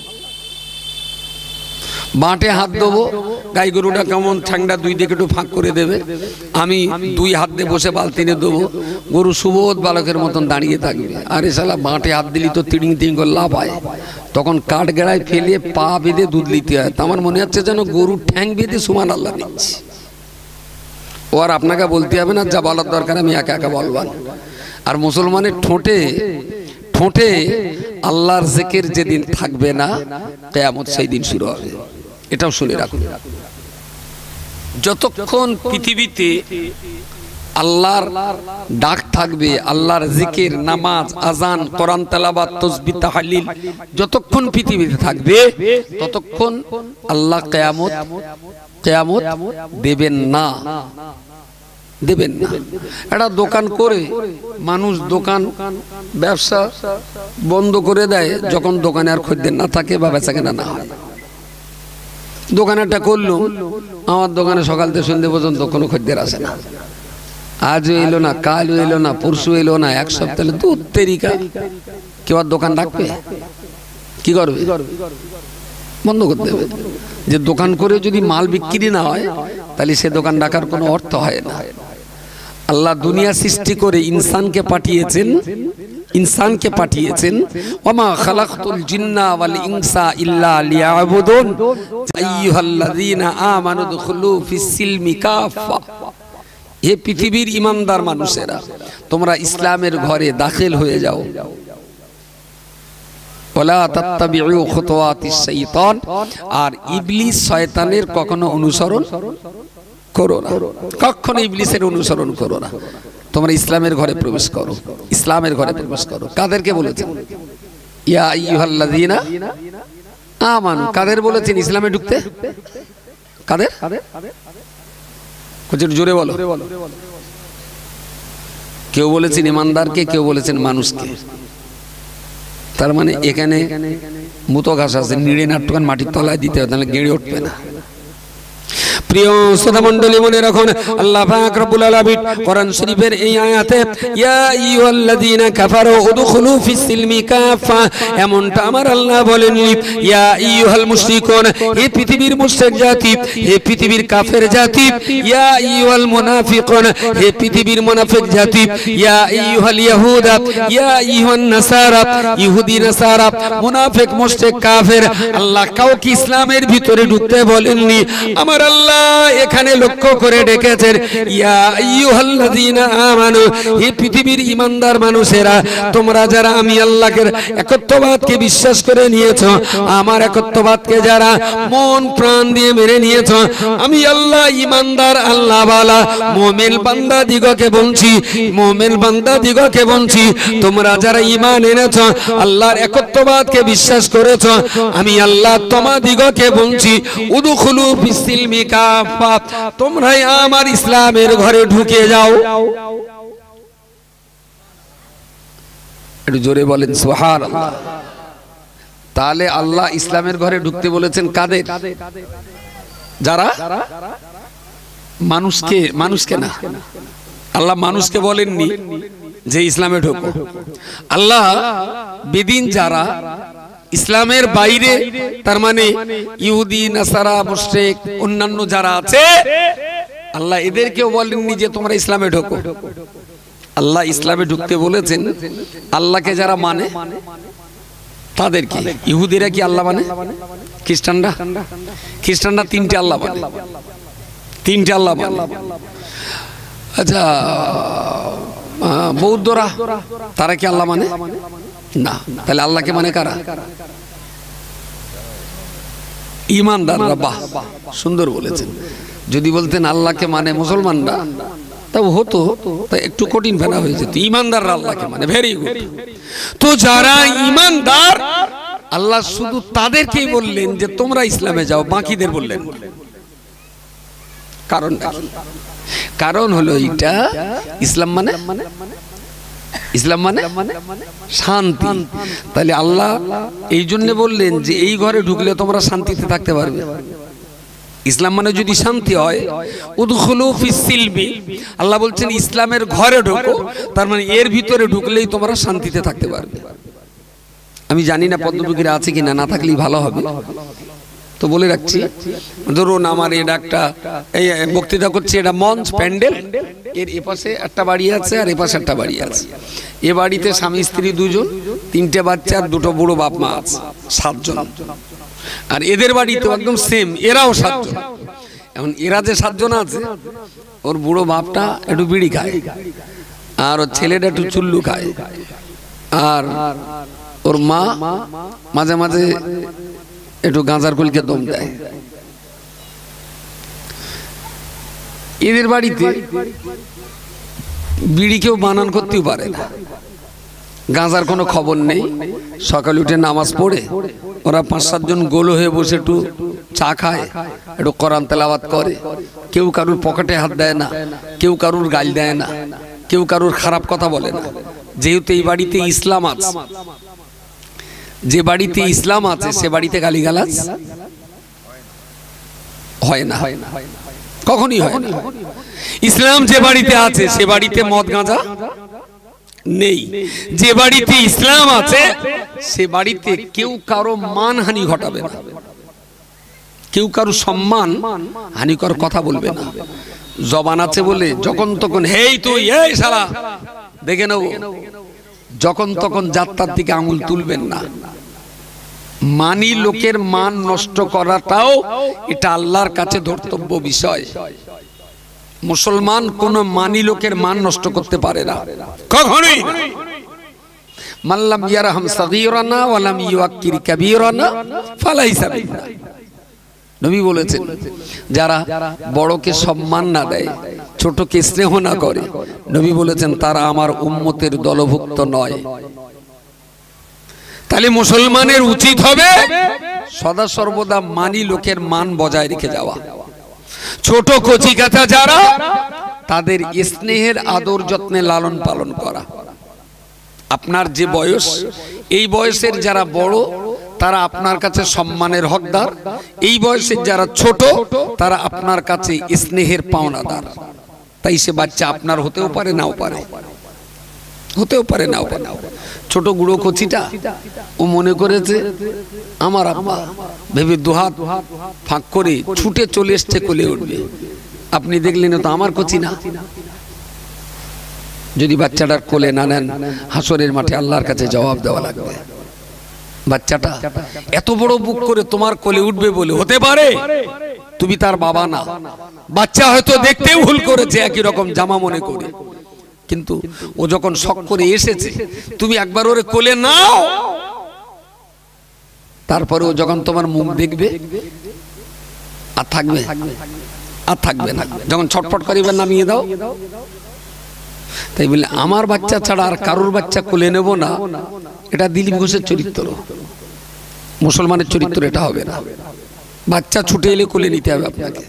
বাঁটে হাত দেবো, গাই গরুটা কেমন ঠ্যাংটা দুই দিকে একটু ফাঁক করে দেবে, আমি দুই হাত দিয়ে বসে বালতিনে দেবো, গরু সুবোধ বালকের মতন দাঁড়িয়ে থাকবে। আরে শালা বাঁটে হাত দিলি তো তিড়িং তিড়িং করে লাভ হয়, তখন কাঠ গেড়ায় ফেলে পা বেঁধে দুধ নিতে হয়। তো আমার মনে হচ্ছে যেন গরু ঠ্যাং বেঁধে সুবহানাল্লাহ নিচ্ছে। ও আর আপনাকে বলতে হবে না, যা বলার দরকার আমি একা একা বলবান। আর মুসলমানের ঠোঁটে ঠোঁটে আল্লাহর জিকির যেদিন থাকবে না, কিয়ামত সেই দিন শুরু হবে। এটাও শুনে রাখুন। যতক্ষণ পৃথিবীতে আল্লাহর ডাক থাকবে, আল্লাহর জিকির, নামাজ, আজান, কোরআন তেলাওয়াত, তাসবিহ, তাহলিল যতক্ষণ পৃথিবীতে থাকবে ততক্ষণ আল্লাহ কিয়ামত কিয়ামত দেবেন না, দেবেন না। একটা দোকান করে মানুষ দোকান ব্যবসা বন্ধ করে দেয় যখন দোকানে আর খদ্দের না থাকে বা বেচাকেনা না হয়। দোকান একটা করলো, আমার দোকানে সকাল থেকে সন্ধ্যে পর্যন্ত কোনো খদ্দের আসে না, আজও এলো না, কালও এলো না, পরশু এলো না, এক সপ্তাহ দু তেরিকা, কেউ আর দোকান রাখবে? কি করবে? বন্ধ করতে হবে। যে দোকান করে যদি মাল বিক্রি না হয় তাহলে সে দোকান রাখার কোনো অর্থ হয় না। আল্লাহ দুনিয়া সৃষ্টি করে ইনসানকে পাঠিয়েছেন, ইনসানকে পাঠিয়েছেন, ওমা খালাকতুল জিন্না ওয়াল ইনসা ইল্লা লিয়াবুদুন আইয়ুহাল্লাযীনা আমানু দুখুলু ফিস সিলমি কাফা। হে পৃথিবীর ইমানদার মানুষেরা, তোমরা ইসলামের ঘরে দাখিল হয়ে যাও। ওয়ালা তাত্তাবিউ খুতুওয়াতিশ শাইতান, আর ইবলিস শয়তানের কখনো অনুসরণ করো না, কখনো ইবলিসের অনুসরণ করো না। তোমরা ইসলামের ঘরে প্রবেশ করো, ইসলামের ঘরে প্রবেশ করো। কাদেরকে বলেছেন? ইয়া আইয়ুহাল্লাযীনা আমানু। কাদের বলেছেন ইসলামে ঢুকতে? কাদের? কুछ জোরে বলো। কেউ বলেছেন ইমানদারকে, কেউ বলেছেন মানুষকে। তার মানে এখানে মুতো ঘাস আছে, নিড়ে নাট্যকান মাটির তলায় দিতে হবে, তাহলে গেড়ে উঠবে না। প্রিয় শ্রোতা মণ্ডলী, মনে রাখুন আল্লাহ পাক রব্বুল আলামিন কোরআন শরীফের এই আয়াতে ইয়া আইয়ুহাল্লাযীনা কাফারু উদখুলু ফিস সিলমি কাফা, এমনটা আমার আল্লাহ বলেননি। ইয়া আইয়ুহাল মুশরিকুন, হে পৃথিবীর মুশরিক জাতি, হে পৃথিবীর কাফের জাতি। ইয়া আইয়ুহাল মুনাফিকুন, হে পৃথিবীর মুনাফিক জাতি। ইয়া আইয়ুহাল ইয়াহুদা, ইয়া আইয়ুহান নাসারা, ইহুদি নাসারা, মুনাফিক মুশরিক কাফের। আল্লাহ কাউকে ইসলামের ভিতরে ঢুকতে বলেননি। আমার আল্লাহ এখানে লক্ষ্য করে ডেকেছেন ইয়া আইয়ুহাল্লাযীনা আমানু, হে পৃথিবীর ঈমানদার মানুষেরা, তোমরা যারা আমি আল্লাহকে একত্ববাদকে বিশ্বাস করে নিয়েছো, আমার একত্ববাদকে যারা মন প্রাণ দিয়ে মেনে নিয়েছো, আমি আল্লাহ ঈমানদার আল্লাহ ওয়ালা মুমিন বান্দা দিগকে বলছি, মুমিন বান্দা দিগকে বলছি, তোমরা যারা ঈমান এনেছো, আল্লাহর একত্ববাদকে বিশ্বাস করেছো, আমি আল্লাহ তোমাদিগকে বলছি উদখুলু ফিস সিলমি কাফা, তোমরাই আমার ইসলামের ঘরে ঢুকে যাও। একটু জোরে বলেন সুবহানাল্লাহ। তাহলে আল্লাহ ইসলামের ঘরে ঢুকতে বলেছেন কাদের? যারা মানুষকে, মানুষকে না, আল্লাহ মানুষকে বলেননি যে ইসলামে ঢোকো। আল্লাহ বেদিন যারা ইসলামের বাইরে, তার মানে ইহুদি, নাসারা, মুশরিক, অন্যান্য যারা আছে, আল্লাহ এদেরকেও বলেননি যে তোমরা ইসলামে ঢোকো। আল্লাহ ইসলামে ঢুকতে বলেছেন আল্লাহকে যারা মানে তাদেরকে। ইহুদিরা কি আল্লাহ মানে? খ্রিস্টানরা খ্রিস্টানরা তিনটে আল্লাহ মানে, তিনটে আল্লাহ মানে। আচ্ছা, বৌদ্ধরা তারা কি আল্লাহ মানে না? তাহলে আল্লাহকে মানে কারা? ইমানদাররা। বাহ, সুন্দর বলেছেন। যদি বলতেন আল্লাহকে মানে মুসলমানরা, তবে হতো, তাই একটু কঠিন ফেনা হয়ে যেত। ইমানদাররা আল্লাহকে মানে, ভেরি গুড। তো যারা ইমানদার, আল্লাহ শুধু তাদেরকেই বললেন যে তোমরা ইসলামে যাও, বাকিদের বললেন। কারণ কারণ হলো এটা, ইসলাম মানে ইসলাম মানে শান্তি। তাহলে আল্লাহ এই জন্য বললেন যে এই ঘরে ঢুকলে তোমরা শান্তিতে থাকতে পারবে। ইসলাম মানে যদি শান্তি হয়, উদখুলু ফিস সিলমি, আল্লাহ বলছেন ইসলামের ঘরে ঢোকো, তার মানে এর ভিতরে ঢুকলেই তোমরা শান্তিতে থাকতে পারবে। আমি জানি না পদ্মপুকুরে আছে কিনা, না থাকলেই ভালো হবে, তো বলে রাখছি। ধরুন আমার এটা একটা এই বক্তৃতা করছি, এটা মঞ্চ প্যান্ডেল, এর এপাশে একটা বাড়ি আছে আর এপাশে একটা বাড়ি আছে। এ বাড়িতে স্বামী স্ত্রী দুজন, তিনটে বাচ্চা আর দুটো বুড়ো বাপ মা আছে, সাতজন। আর এদের বাড়িতে একদম সেম, এরাও সাতজন। এখন এরা যে সাতজন আছে, ওর বুড়ো বাপটা একটু বিড়ি খায়, আর ওর ছেলেটা একটু চুল্লু খায়, আর ওর মা মাঝে মাঝে একটু গাঁজার কুলকে দম দেয়। এদের বাড়িতে বিড়ি কেউ বানান করতেও পারে না, গাঁজার কোনো খবর নেই। সকালে উঠে নামাজ পড়ে ওরা পাঁচ সাতজন গোল হয়ে বসে একটু চা খায়, একটু কোরআন তেলাওয়াত করে। কেউ কারুর পকেটে হাত দেয় না, কেউ কারুর গাল দেয় না, কেউ কারুর খারাপ কথা বলে না। যেহেতু এই বাড়িতে ইসলাম আছে, যে বাড়িতে ইসলাম আছে সে বাড়িতে গালিগালাজ হয় না, কখনই হয় না। ইসলাম যে বাড়িতে আছে সে বাড়িতে মদ গাঁজা নেই। যে বাড়িতে ইসলাম আছে সে বাড়িতে কেউ কারো মানহানি ঘটাবে না, কেউ কারো সম্মান হানিকর কথা বলবে না। জবান আছে বলে যখন তখন হেই তুই, এই শালা, দেখে নেব, যখন তখন যাত্রার দিকে আঙুল তুলবেন না। মানি লোকের মান নষ্ট করাটাও এটা আল্লাহর কাছে ধর্তব্য বিষয়। মুসলমান কোন মানি লোকের মান নষ্ট করতে পারে না, কখনোই না। মাল্লাম ইয়ারহাম সাগীরানা ওয়া লাম ইউআক্কির কাবীরানা ফালাইসা মিন্না। নবী বলেছেন, যারা বড়কে সম্মান না দেয়, ছোটকে স্নেহ না করে, নবী বলেছেন তারা আমার উম্মতের দলভুক্ত নয়। তাহলে মুসলমানের উচিত হবে সদা সর্বদা মানি লোকের মান বজায় রেখে যাওয়া। ছোট কচি কাঁচা যারা, তাদের স্নেহের আদর যত্নে লালন পালন করা। আপনার যে বয়স, এই বয়সের যারা বড় তারা আপনার কাছে সম্মানের হকদার, এই বয়সের যারা ছোট তারা আপনার কাছে স্নেহের পাওনাদার। তাই সে বাচ্চা আপনার হতেও পারে, নাও পারে, হতেও পারে, নাও পারে। ছোট গুঁড়ো কচিটা ও মনে করেছে আমার আব্বা, ভেবে দুহাত ফাঁক করে ছুটে চলে এসছে, কোলে উঠবে। আপনি দেখলেন তো আমার কচি না। যদি বাচ্চাটার কোলে না নেন, হাসরের মাঠে আল্লাহর কাছে জবাব দেওয়া লাগবে। বাচ্চাটা এত বড় বুক করে তোমার কোলে উঠবে বলে হতে পারে তুমি তার বাবা না। বাচ্চা হয়তো দেখতেও ভুল করেছে, একই রকম জামা মনে করে, কিন্তু ও যখন শখ করে এসেছে, তুমি একবার ওরে কোলে নাও, তারপরে ও যখন তোমার মুখ দেখবে আর থাকবে আর থাকবে না, যখন ছটফট করিবে নামিয়ে দাও। তাই বলে আমার বাচ্চা ছাড়া আর কারোর বাচ্চা কোলে নেব না, এটা দিলীপ ঘোষের চরিত্র। মুসলমানের চরিত্র এটা হবে না। বাচ্চা ছুটে এলে কোলে নিতে হবে আপনাকে।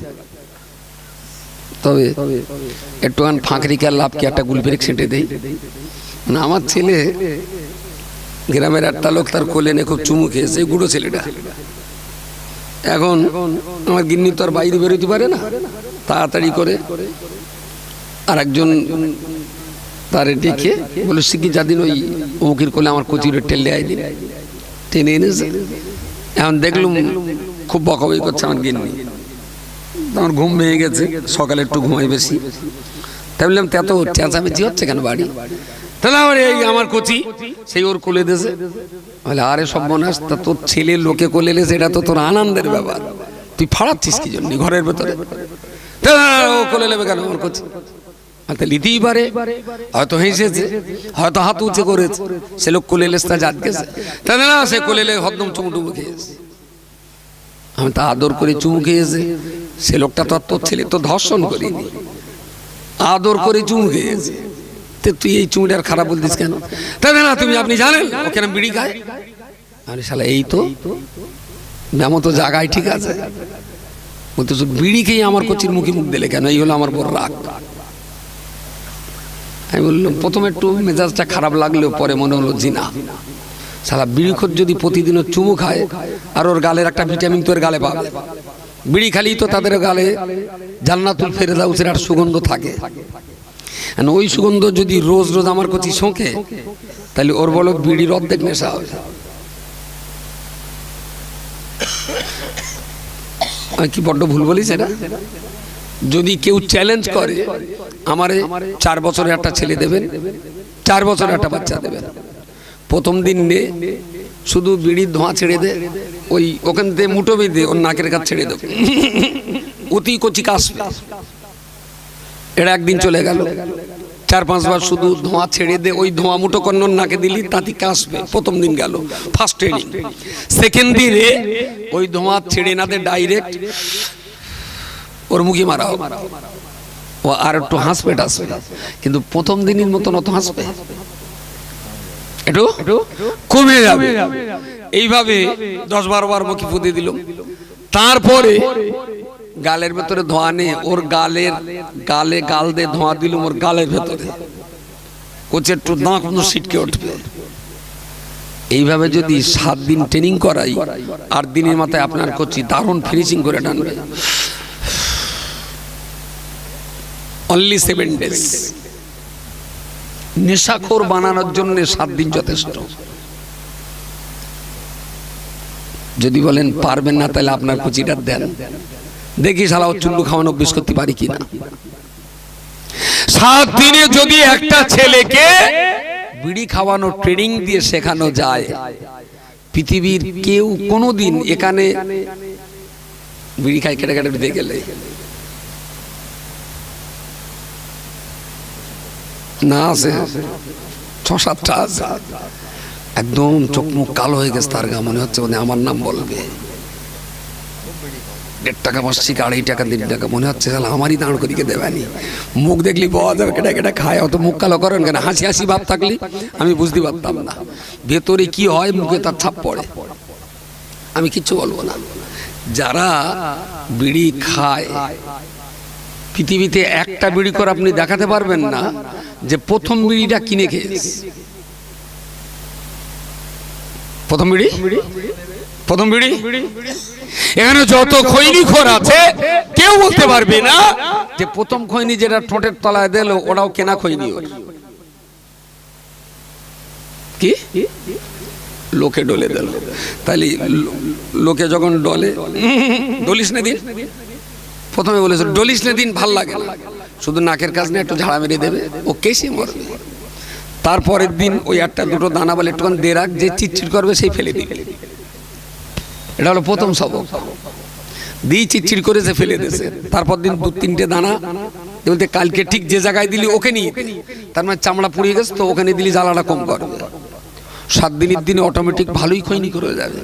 তবে একটুখান ফাঁক রেখে লাভ কি, একটা গুলপেরিক সেঁটে দেই না। আমার ছেলে গ্রামের একটা লোক তার কোলে নিয়ে খুব চুমু খেয়েছে, গুঁড়ো ছেলেটা। এখন আমার গিন্নি তো আর বাইরে বেরোতে পারে না, তাড়াতাড়ি করে আর একজন তারে ডেকে বলে, শিখি যাদিন ওই অমুকের কোলে আমার কচিরে টেলে আই দিন, টেনে এনেছে। এখন দেখলুম খুব বকাবকি করছে আমার গিন্নি। আমার ঘুম ভেঙে গেছে, সকালে একটু ঘুমাই বেশি। তাই বললাম এত চেঁচামেচি হচ্ছে কেন বাড়ি? তাহলে আমার এই আমার কচি সেই ওর কোলে দিয়েছে। বলে আরে সর্বনাশ, তা তোর ছেলে লোকে কোলে এলেছে, এটা তো তোর আনন্দের ব্যাপার, তুই ফাড়াচ্ছিস কি জন্য ঘরের ভেতরে? ও কোলে নেবে কেন আমার কচি? হয়তো লিতেই পারে, হয়তো হেসেছে, হয়তো হাত উঁচে করেছে, সে লোক কোলেলেসটা জাত গেছে, তাই না? সে কোলেলে হরদম চুমুটুমু খেয়েছে, আমি তা আদর করে চুমু খেয়েছে। সে লোকটা তো তোর ছেলে তো ধর্ষণ করিনি, আদর করে চুমু খেয়েছে। তুই এই চুমুটার খারাপ বলতিস কেন? তাই না? তুমি আপনি জানেন ওকে না বিড়ি খায়? আরে শালা এই তো এমন তো জায়গায় ঠিক আছে, বলতেছ বিড়ি খেয়ে আমার কচির মুখে মুখ দিলে কেন? এই হলো আমার বড় রাগ। আমি বললাম প্রথমে একটু মেজাজটা খারাপ লাগলেও পরে মনে হলো জিনা শালা বিড়িখোর যদি প্রতিদিনও চুমু খায় আর ওর গালের একটা ভিটামিন তো এর গালে পাবে। বিড়ি খালি তো তাদের গালে জান্নাতুল ফেরদাউসের একটা সুগন্ধ থাকে, ওই সুগন্ধ যদি রোজ রোজ আমার কচি শোঁকে তাহলে ওর বলো বিড়ির অর্ধেক নেশা হবে। আমি কি বড্ড ভুল বলি সেটা? যদি কেউ চ্যালেঞ্জ করে আমারে চার বছরের একটা ছেলে দেবেন, চার বছরের একটা বাচ্চা দেবেন, প্রথম দিন নে শুধু বিড়ির ধোঁয়া ছেড়ে দে, ওই ওখান থেকে মুটো বেঁধে ওর নাকের কাছে ছেড়ে দেব, অতি কচি কাশবে। এটা একদিন চলে গেল, চার পাঁচবার শুধু ধোঁয়া ছেড়ে দে, ওই ধোঁয়া মুঠো কন্নর নাকে দিলি তাতে কাশবে। প্রথম দিন গেল, ফার্স্ট ট্রেনিং। সেকেন্ড দিনে ওই ধোঁয়া ছেড়ে না দে, ডাইরেক্ট ওর মুখে মারাও, ও আর একটু হাসবে টাসবে, কিন্তু প্রথম দিনের মতন অত হাসবে একটু কমে যাবে। এইভাবে দশ বারো বার মুখে ফুঁতে দিল। তারপরে গালের ভেতরে ধোঁয়া নেই, ওর গালের গালে গাল দিয়ে ধোঁয়া দিল ওর গালের ভেতরে, কোচে একটু দাঁত সিটকে উঠবে। এইভাবে যদি সাত দিন ট্রেনিং করাই, আট দিনের মাথায় আপনার কোচি দারুণ ফিনিশিং করে টানবে। Only seven days. নেশাখোর বানানোর জন্য সাত দিন যথেষ্ট। যদি বলেন পারবেন না তাহলে আপনার কুচিটা দেন, দেখি শালা চুল্লু খাওয়ানো অভ্যেস করতে পারি কিনা। সাত দিনে যদি একটা ছেলেকে বিড়ি খাওয়ানো ট্রেনিং দিয়ে শেখানো যায়, পৃথিবীর কেউ কোনোদিন এখানে বিড়ি খাই কেটে কেটে দিয়ে গেলে না আছে, ছ সাতটা আছে, একদম চোখ মুখ কালো হয়ে গেছে, তার গা মনে হচ্ছে আমার নাম বলবে। দেড় টাকা বসছি, আড়াই টাকা দেড় টাকা মনে হচ্ছে আমারই দাঁড় করিকে দেবেনি। মুখ দেখলি পাওয়া যাবে, কেটা কেটা খায়, অত মুখ কালো করেন কেন? হাসি হাসি ভাব থাকলে আমি বুঝতে পারতাম না ভেতরে কি হয়, মুখে তার ছাপ পড়ে। আমি কিচ্ছু বলবো না। যারা বিড়ি খায়, পৃথিবীতে একটা বিড়ি করে আপনি দেখাতে পারবেন না যে প্রথম বিড়িটা কিনে খেয়েছে। প্রথম বিড়ি প্রথম বিড়ি এখানে যত খৈনি খোর আছে কেউ বলতে পারবে না যে প্রথম খৈনি যেটা ঠোঁটের তলায় দিল ওটাও কেনা খৈনি। ওর কি লোকে ডলে দিল, তাহলে লোকে যখন ডলে, ডলিস না দিন, প্রথমে বলেছে ডলিস না দিন, ভাল লাগে না, শুধু নাকের কাজ নিয়ে একটু ঝাড়া মেরে দেবে, ও কেসে মরবে। তারপরের দিন ওই একটা দুটো দানা বলে একটুখানি দে রাখ, যে চিটচিট করবে সেই ফেলে দিবে। এটা হলো প্রথম সবক। দিই চিটচিট করে সে ফেলে দিয়েছে। তারপর দিন দু তিনটে দানা বলতে কালকে ঠিক যে জায়গায় দিলি ওকে নিয়ে, তার মানে চামড়া পুড়িয়ে গেছে তো ওখানে দিলি জ্বালাটা কম করবে। সাত দিনের দিনে অটোমেটিক ভালোই খৈনি করে যাবে।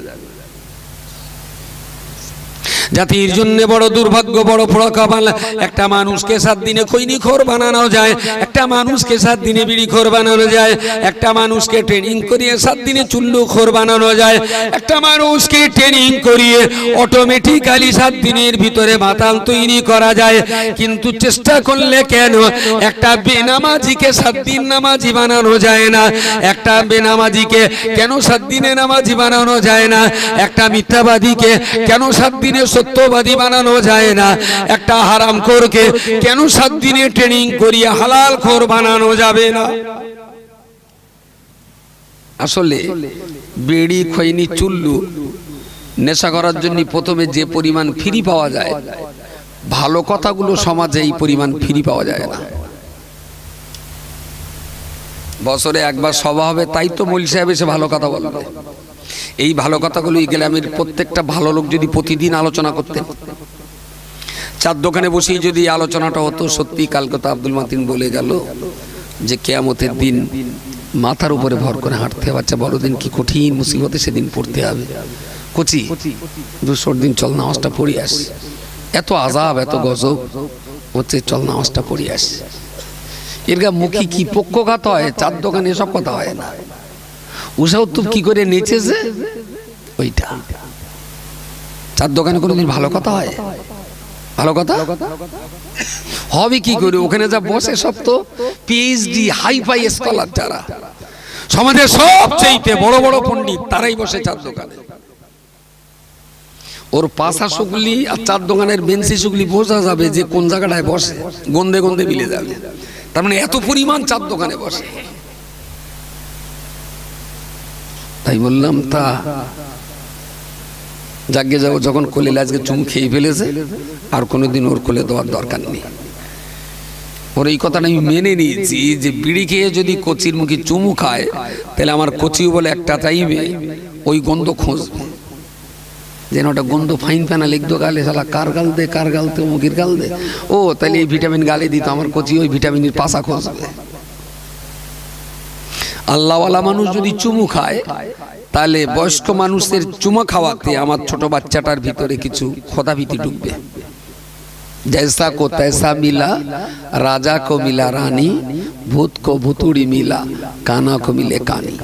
জাতির জন্য বড় দুর্ভাগ্য, বড় প্রকাবাল, একটা মানুষকে সাত দিনে খৈনি খোর বানানো যায়, একটা মানুষকে সাত দিনে বিড়ি খোর বানানো যায়, একটা মানুষকে ট্রেনিং করিয়ে সাত দিনে চুল্লু খোর বানানো যায়, একটা মানুষকে ট্রেনিং করিয়ে অটোমেটিক্যালি সাত দিনের ভিতরে মাতাল তৈরি করা যায়। কিন্তু চেষ্টা করলে কেন একটা বেনামাজিকে সাত দিন নামাজি বানানো যায় না? একটা বেনামাজিকে কেন সাত দিনে নামাজি বানানো যায় না? একটা মিথ্যাবাদীকে কেন সাত দিনে সত্যবাদী বানানো যায় না? একটা হারামখোরকে কেন সাত দিনে ট্রেনিং করিয়ে হালাল খোর বানানো যাবে না? আসলে বিড়ি খৈনি চুল্লু নেশা করার জন্য প্রথমে যে পরিমাণ ফ্রি পাওয়া যায়, ভালো কথাগুলো সমাজে এই পরিমাণ ফ্রি পাওয়া যায় না। বছরে একবার সভা হবে, তাই তো মৌলভী সাহেব এসে ভালো কথা বলবে। এই ভালো কথাগুলো গ্রামের প্রত্যেকটা ভালো লোক যদি প্রতিদিন আলোচনা করতেন চার দোকানে বসেই যদি আলোচনাটা হতো, সত্যি কাল কথা আব্দুল মাতিন বলে গেল যে কিয়ামতের দিন মাথার উপরে ভর করে হাঁটতে হবে। আচ্ছা বড়দিন কি কঠিন মুসিবতে সেদিন পড়তে হবে। কচি দুশোর দিন চল নামাজটা পড়ি আস, এত আজাব এত গজব হচ্ছে, চল নামাজটা পড়ি আস। এর গা মুখী কি পক্ষঘাত হয়, চার দোকানে এসব কথা হয় না। উষা উত্তর কি করে নেচেছে ওইটা। চার দোকানে কোনোদিন ভালো কথা হয়? ভালো কথা হবে কি করে? ওখানে যা বসে সব তো পিএইচডি হাই ফাই স্কলার, যারা সমাজের সবচেয়ে বড় বড় পণ্ডিত, তারাই বসে চার দোকানে। ওর পাশা শুকলি আর চার দোকানের বেঞ্চি শুকলি বোঝা যাবে যে কোন জায়গাটায় বসে, গন্ধে গন্ধে মিলে যাবে। তার মানে এত পরিমাণ চার দোকানে বসে। তাই বললাম তা জাগে যাবো, যখন কোলে আজকে চুম খেয়ে ফেলেছে আর কোনোদিন ওর কোলে দেওয়ার দরকার নেই। ওর এই কথাটা আমি মেনে নিয়েছি যে বিড়ি খেয়ে যদি কচির মুখে চুমু খায় তাহলে আমার কচিও বলে একটা চাইবে, ওই গন্ধ খুঁজবে, যেন ওটা গন্ধ ফাইন ফেনা লিখতো গালে, শালা কার গাল দে কার গাল দে মুখের গাল দে, ও তাহলে এই ভিটামিন গালে দিত, আমার কচি ওই ভিটামিনের পাশা খুঁজবে। আল্লাহওয়ালা মানুষ যদি চুমু খায় তাহলে বয়স্ক মানুষের চুমা খাওয়াতে আমার ছোট বাচ্চাটার ভিতরে কিছু খোদাভীতি ঢুকবে। जैसा को तैसा मिला, राजा को मिला रानी, भूत को भुতুড়ি मिला, काना को मिले कानी।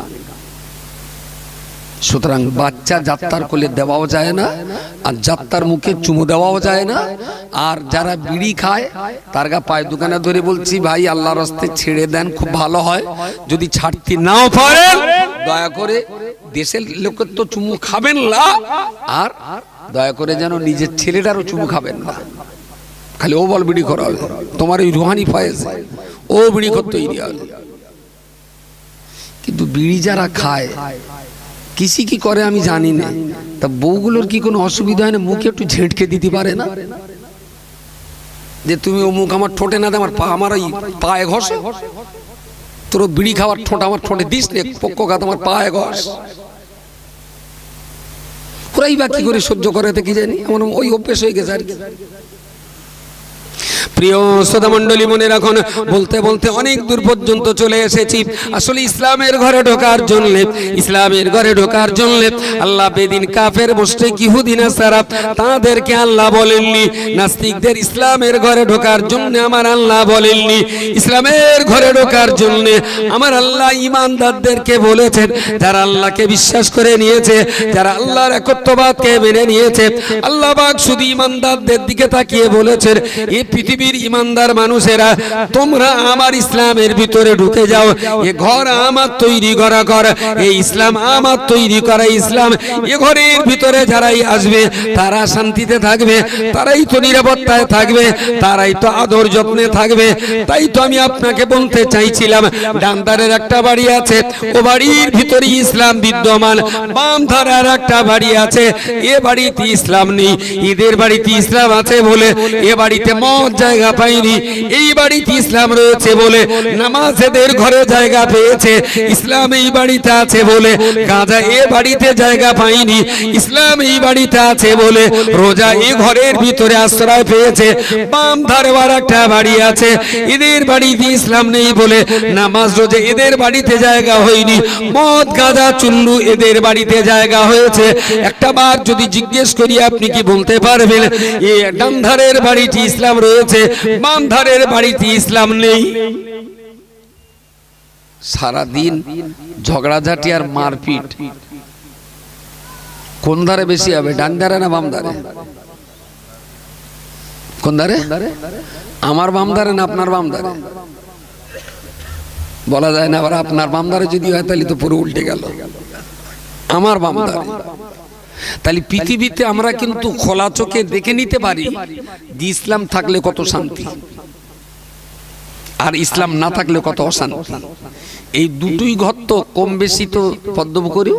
সুতরাং বাচ্চা যাত্রার কোলে দেওয়াও যায় না, আর যাত্রার মুখে চুমু দেওয়াও যায় না। আর যারা বিড়ি খায় তার গা পায়ে দোকানে ধরে বলছি ভাই আল্লাহর রাস্তে ছেড়ে দেন, খুব ভালো হয়। যদি ছাড়তে নাও পারেন দয়া করে, দেশের লোকের তো চুমু খাবেন না, আর দয়া করে যেন নিজের ছেলেটারও চুমু খাবেন না। খালি ও বল বিড়ি করা হবে, তোমার ওই রুহানি ফয়েজ ও বিড়ি করতে তৈরি হবে। কিন্তু বিড়ি যারা খায় কিসি কি করে আমি জানি না, তা বউগুলোর কি কোনো অসুবিধা হয় না? মুখে একটু ঝেঁটকে দিতে পারে না যে তুমি ও মুখ আমার ঠোঁটে না দে, আমার পা আমার ওই পায়ে ঘষ, তোর বিড়ি খাওয়ার ঠোঁট আমার ঠোঁটে দিস নে, পক্ষঘাত আমার পায়ে ঘষ। ওরাই বা কি করে সহ্য করে কি জানি, আমার ওই অভ্যেস হয়ে গেছে আর কি। প্রিয় শ্রোতা মণ্ডলী মনে রাখুন, বলতে বলতে অনেক দূর পর্যন্ত চলে এসেছি। আসলে ইসলামের ঘরে ঢোকার জন্য, ইসলামের ঘরে ঢোকার জন্য আল্লাহ বেদিন কাফের মুশরিক ইহুদি নাসারা তাদেরকে আল্লাহ বলেননি। নাস্তিকদের ইসলামের ঘরে ঢোকার জন্য আমার আল্লাহ বলেননি। ইসলামের ঘরে ঢোকার জন্য আমার আল্লাহ ঈমানদারদেরকে বলেছেন, যারা আল্লাহকে বিশ্বাস করে নিয়েছে, যারা আল্লাহর একত্ববাদকে মেনে নিয়েছে। আল্লাহ পাক শুধু ঈমানদারদের দিকে তাকিয়ে বলেছেন, এই পৃথিবীর ইমানদার মানুষেরা তোমরা আমার ইসলামের ভিতরে ঢুকে যাও। এ ঘর আমার তৈরি করা ঘর, এই ইসলাম আমার তৈরি করা ইসলাম। এ ঘরের ভিতরে যারাই আসবে তারা শান্তিতে থাকবে, তারাই তো নিরাপত্তায় থাকবে, তারাই তো আদর যত্নে থাকবে। তাই তো আমি আপনাকে বলতে চাইছিলাম, ডান ধারের একটা বাড়ি আছে, ও বাড়ির ভিতরে ইসলাম বিদ্যমান। বাম ধারের একটা বাড়ি আছে, এ বাড়িতে ইসলাম নেই। এদের বাড়িতে ইসলাম আছে বলে এ বাড়িতে মদ জায়গা পাইনি, এই বাড়িতে ইসলাম রয়েছে বলে নামাজ এদের ঘরে জায়গা পেয়েছে। ইসলাম এই বাড়িতে আছে বলে গাঁজা এ বাড়িতে জায়গা পাইনি, ইসলাম এই বাড়িতে আছে বলে রোজা এ ঘরের ভিতরে আশ্রয় পেয়েছে। বাম ধারে আর একটা বাড়ি আছে, এদের বাড়িতে ইসলাম নেই বলে নামাজ রোজা এদের বাড়িতে জায়গা হয়নি, মদ গাঁজা চুল্লু এদের বাড়িতে জায়গা হয়েছে। একটা বার যদি জিজ্ঞেস করি আপনি কি বলতে পারবেন এ ডান ধারের বাড়িতে ইসলাম রয়েছে, বাম ধারের বাড়িতে ইসলাম নেই? সারাদিন ঝগড়াঝাটি আর মারপিট, কোন ধারে বেশি হবে, ডান ধারে না বাম ধারে? কোন ধারে? আমার বাম ধারে না আপনার বাম ধারে? বলা যায় না। আবার আপনার বাম ধারে যদি হয় তাহলে তো পুরো উল্টে গেল, আমার বাম ধারে। তাহলে পৃথিবীতে আমরা কিন্তু খোলা চোখে দেখে নিতে পারি যে ইসলাম থাকলে কত শান্তি, আর ইসলাম না থাকলে কত অশান্তি। এই দুটোই ঘর তো কম বেশি তো পদ্মপুকুরি,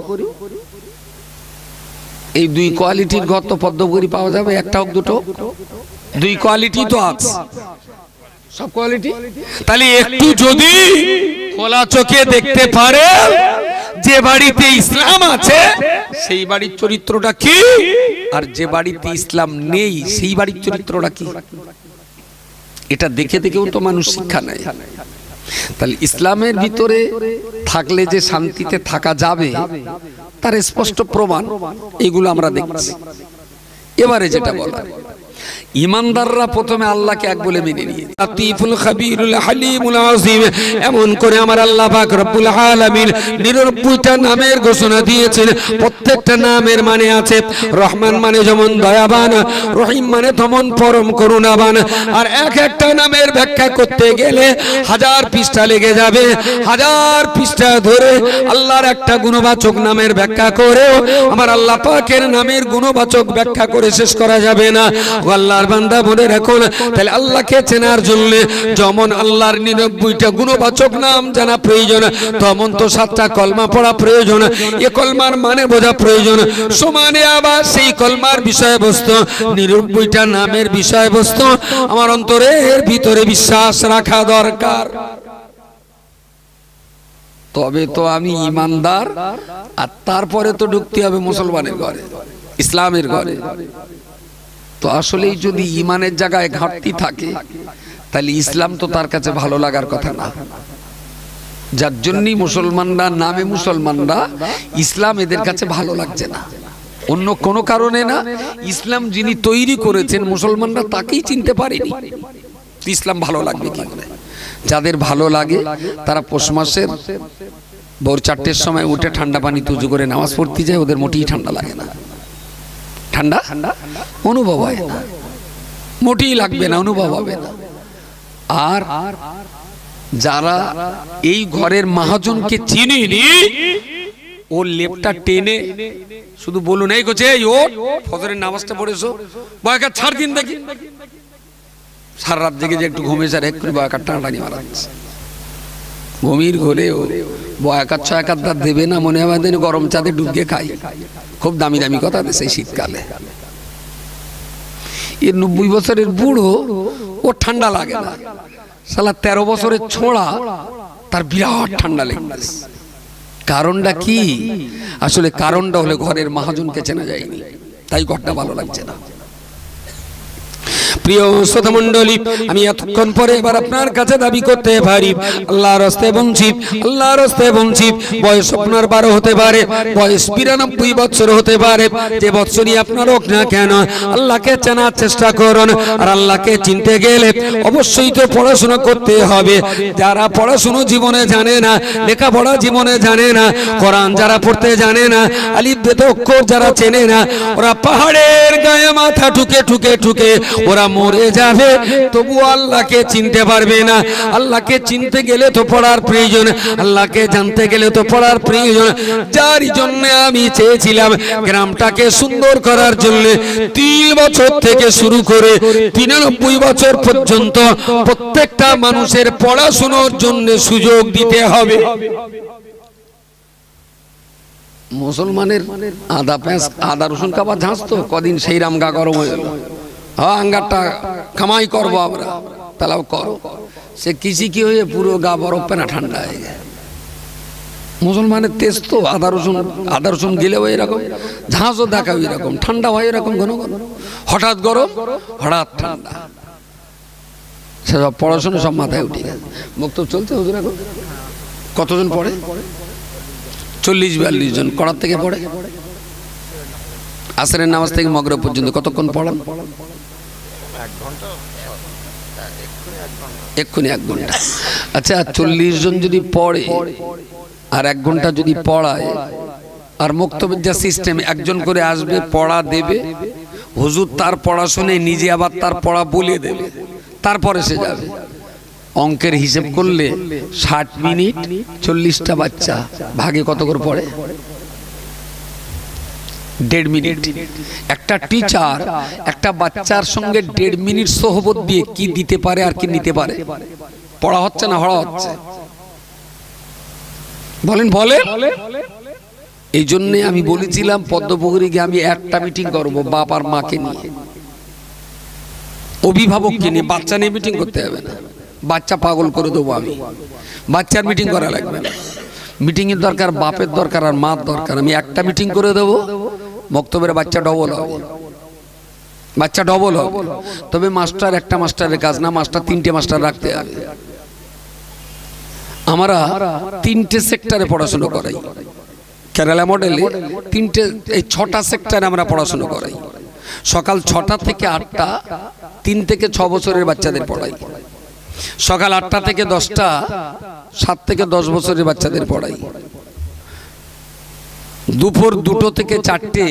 এই দুই কোয়ালিটির ঘর তো পদ্মপুকুরি পাওয়া যাবে, একটা হোক দুটো, দুই কোয়ালিটি তো আছে, সব কোয়ালিটি। তাহলে একটু যদি খোলা চোখে দেখতে পারে যে বাড়িতে ইসলাম আছে সেই বাড়ির চরিত্রটা কি, আর যে বাড়িতে ইসলাম নেই সেই বাড়ির চরিত্রটা কি, এটা দেখে দেখেও তো মানুষ শিক্ষা নেয়। তাহলে ইসলামের ভিতরে থাকলে যে শান্তিতে থাকা যাবে তার স্পষ্ট প্রমাণ এগুলো আমরা দেখছি। এবারে যেটা বলা, ইমানদাররা প্রথমে আল্লাহকে এক বলে মেনে নিয়ে, লাতীফুল খাবীরুল হালিমুল আযীম, এমন করে আমার আল্লাহ পাক রব্বুল আলামিন নিরানব্বইটা নামের ঘোষণা দিয়েছেন। প্রত্যেকটা নামের মানে আছে। রহমান মানে যেমন দয়াবান, রহিম মানে তেমন পরম করুণাবান। আর এক একটা নামের ব্যাখ্যা করতে গেলে হাজার পৃষ্ঠা লেগে যাবে। হাজার পৃষ্ঠা ধরে আল্লাহর একটা গুণবাচক নামের ব্যাখ্যা করেও আমার আল্লাহ পাকের নামের গুণবাচক ব্যাখ্যা করে শেষ করা যাবে না। আল্লাহর বান্দা বলে রাখুন, তাহলে আল্লাহকে চেনার জন্য যেমন আল্লাহর নিরানব্বইটা গুণবাচক নাম জানা প্রয়োজন, তেমন তো সাতটা কলমা পড়া প্রয়োজন। এ কলমার মানে বোঝা প্রয়োজন, সমানে আবার সেই কলমার বিষয়বস্তু, নিরানব্বইটা নামের বিষয়বস্তু আমার অন্তরের ভিতরে বিশ্বাস রাখা দরকার। তবে তো আমি ইমানদার, আর তারপরে তো ঢুকতে হবে মুসলমানের ঘরে, ইসলামের ঘরে। তো আসলেই যদি ইমানের জায়গায় ঘাটতি থাকে তাহলে ইসলাম তো তার কাছে ভালো লাগার কথা না। যার জন্যই মুসলমানরা নামে মুসলমানরা, ইসলাম এদের কাছে ভালো লাগছে না, অন্য কোনো কারণে না। ইসলাম যিনি তৈরি করেছেন মুসলমানরা তাকেই চিনতে পারেনি, ইসলাম ভালো লাগবে কি করে? যাদের ভালো লাগে তারা পৌষ মাসের ভোর চারটের সময় উঠে ঠান্ডা পানি তুজু করে নামাজ পড়তে যায়, ওদের মোটেই ঠান্ডা লাগে না, ঠান্ডা অনুভব হয় না, মোটেই লাগবে না, অনুভব হবে না। আর যারা এই ঘরের মহাজনকে চিনেনি, ওর লেপটা টেনে শুধু বলুন, এই গোছে ও ফজরের নামাজটা পড়েছো, বয়কা ছাড় দিন দেখি, সারা রাত জেগে যে একটু ঘুমিয়েছে আর একটু বয়কার টানাটানি মারাচ্ছে, ঘুমির ঘরে ও বয়াকার ছয় একাত দেবে না, মনে হয় গরম চাঁদে ডুবকে খাই। খুব দামি দামি কথা দেশে শীতকালে। এর নব্বই বছরের বুড়ো, ও ঠান্ডা লাগে না, সালা তেরো বছরের ছোড়া তার বিরাট ঠান্ডা লেগেছে। কারণটা কি? আসলে কারণটা হলে ঘরের মহাজনকে চেনা যায়নি, তাই ঘরটা ভালো লাগছে না। প্রিয় শ্রোতা মণ্ডলী, আমি এতক্ষণ পরে এবার আপনার কাছে দাবি করতে পারি, আল্লাহর হস্তে বঞ্চি, আল্লাহর হস্তে বঞ্চি। বয়স আপনার বারো হতে পারে, বয়স বিরানব্বই বছর হতে পারে, যে বছরই আপনার হোক না কেন, আল্লাহকে চেনার চেষ্টা করুন। আর আল্লাহকে চিনতে গেলে অবশ্যই তো পড়াশোনা করতে হবে। যারা পড়াশোনা জীবনে জানে না, লেখাপড়া জীবনে জানে না, কোরআন যারা পড়তে জানে না, আলিফ বেদ অক্ষর যারা চেনে না, ওরা পাহাড়ের গায়ে মাথা ঠুকে ঠুকে ঠুকে ওরা মরে যাবে, তবু আল্লাহকে চিনতে পারবে না। আল্লাহকে চিনতে গেলে তো পড়ার প্রয়োজন, আল্লাহকে জানতে গেলে তো পড়ার প্রয়োজন। যার জন্য আমি চেয়েছিলাম গ্রামটাকে সুন্দর করার জন্য তিন বছর থেকে শুরু করে তিরানব্বই বছর পর্যন্ত প্রত্যেকটা মানুষের পড়াশোনার জন্য সুযোগ দিতে হবে। মুসলমানের আদা পেঁয়াজ আদা রসুন খাবার ঝাঁস তো কদিন সেই রাম গা গরম হয়ে গেল, হ্যাঁ আঙ্গারটা কামাই করবো আমরা, তাহলেও করো। সে কৃষি কি হয়ে পুরো গা বরফ পেনা ঠান্ডা হয়ে যায়। মুসলমানের তেজ তো আদা রসুন, আদা রসুন গেলেও এরকম, ঝাঁসও দেখা এরকম, ঠান্ডা হয় এরকম ঘন ঘন, হঠাৎ গরম হঠাৎ ঠান্ডা। সেসব পড়াশোনা সব মাথায় উঠে গেছে। বক্তব্য চলছে হুজুর এখন কতজন পড়ে? চল্লিশ বিয়াল্লিশ জন। কড়ার থেকে পড়ে আসরের নামাজ থেকে মগরিব পর্যন্ত কতক্ষণ পড়ান? এক্ষুনি এক ঘন্টা। আচ্ছা, চল্লিশ জন যদি পড়ে আর এক ঘন্টা যদি পড়ায়, আর মুক্তবের যা সিস্টেম, একজন করে আসবে পড়া দেবে, হুজুর তার পড়া শুনে নিজে আবার তার পড়া বলে দেবে, তারপরে সে যাবে। অঙ্কের হিসেব করলে ষাট মিনিট চল্লিশটা বাচ্চা ভাগে কত করে পড়ে? দেড় মিনিট। একটা টিচার একটা বাচ্চার সঙ্গে দেড় মিনিট সোহবত দিয়ে কি দিতে পারে আর কি নিতে পারে? পড়া হচ্ছে না পড়া হচ্ছে? বলেন বলে। এই জন্য আমি বলেছিলাম পদ্মপুকুরে গিয়ে আমি একটা মিটিং করবো বাপ আর মাকে নিয়ে, অভিভাবককে নিয়ে। বাচ্চা নিয়ে মিটিং করতে হবে না, বাচ্চা পাগল করে দেবো আমি, বাচ্চার মিটিং করা লাগবে না। মিটিং এর দরকার বাপের দরকার আর মার দরকার। আমি একটা মিটিং করে দেবো, বক্তব্যের বাচ্চা ডবল হবে, বাচ্চা ডবল হবে। তবে মাস্টার একটা মাস্টারের কাজ না, মাস্টার তিনটে মাস্টার রাখতে হবে। আমরা তিনটে সেক্টরে পড়াশোনা করাই, কেরালা মডেলে তিনটে এই ছটা সেক্টরে আমরা পড়াশোনা করাই। সকাল ছটা থেকে আটটা তিন থেকে ছ বছরের বাচ্চাদের পড়াই। সকাল আটটা থেকে দশটা সাত থেকে দশ বছরের বাচ্চাদের পড়াই। দুপুর দুটো থেকে চারটে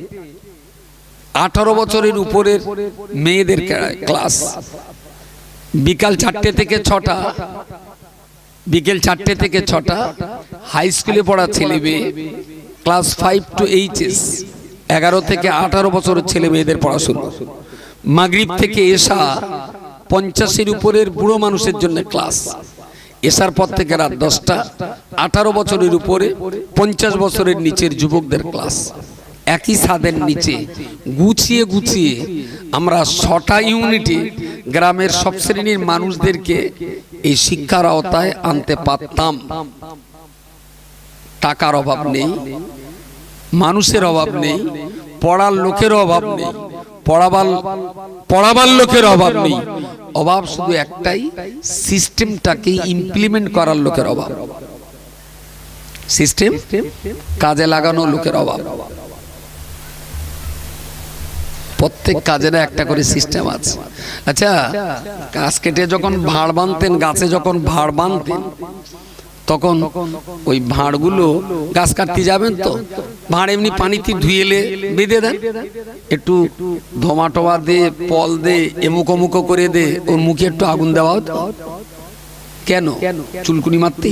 আঠারো বছরের উপরের মেয়েদের ক্লাস। বিকাল চারটে থেকে ছটা বিকেল চারটে থেকে ছটা হাই স্কুলে পড়া ছেলে মেয়ে, ক্লাস ফাইভ টু এইচএস এগারো থেকে আঠারো বছরের ছেলে মেয়েদের পড়াশোনা। মাগরিব থেকে এশা পঞ্চাশের উপরের বুড়ো মানুষের জন্য ক্লাস। এশার পর থেকে রাত দশটা আঠারো বছরের উপরে পঞ্চাশ বছরের নিচের যুবকদের ক্লাস। একই ছাদের নিচে গুছিয়ে গুছিয়ে আমরা ছটা ইউনিটে গ্রামের সব শ্রেণীর মানুষদেরকে এই শিক্ষার আওতায় আনতে পারতাম। টাকার অভাব নেই, মানুষের অভাব নেই, পড়ার লোকের অভাব নেই, পড়াবার পড়াবার লোকের অভাব নেই। অভাব শুধু একটাই, সিস্টেমটাকে ইমপ্লিমেন্ট করার লোকের অভাব, সিস্টেম কাজে লাগানো লোকের অভাব। প্রত্যেক কাজের একটা করে সিস্টেম আছে। আচ্ছা, গাছ কেটে যখন ভাড় বাঁধতেন, গাছে যখন ভাড় বাঁধতেন, তখন ওই ভাঁড়গুলো গাছ কাটতে যাবেন তো ভাঁড় এমনি পানিতে ধুয়েলে বেঁধে দেন, একটু ধোমা টোমা দে পল দে এমুক অমুক করে দে, ওর মুখে একটু আগুন দেওয়া হতো। কেন? চুলকুনি মারতে।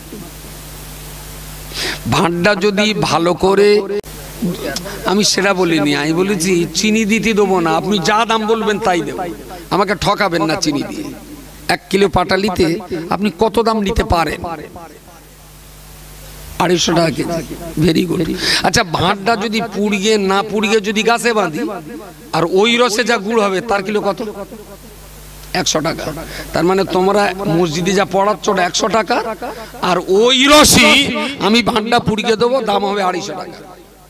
ভাঁড়টা যদি ভালো করে, আমি সেটা বলিনি, আমি বলেছি চিনি দিতে দেবো না, আপনি যা দাম বলবেন তাই দেবো, আমাকে ঠকাবেন না চিনি দিয়ে। এক কিলো পাটালিতে আপনি কত দাম নিতে পারেন? আড়াইশো টাকা কেজি। Very good. আচ্ছা, ভাঁড়টা যদি পুড়িয়ে না পুড়িয়ে যদি গাছে বাঁধি, আর ওই রসে যা গুড় হবে তার কিলো কত? একশো টাকা। তার মানে তোমরা মসজিদে যা পড়াচ্ছ ওটা একশো টাকা, আর ওই রসই আমি ভাঁড়টা পুড়িয়ে দেবো, দাম হবে আড়াইশো টাকা।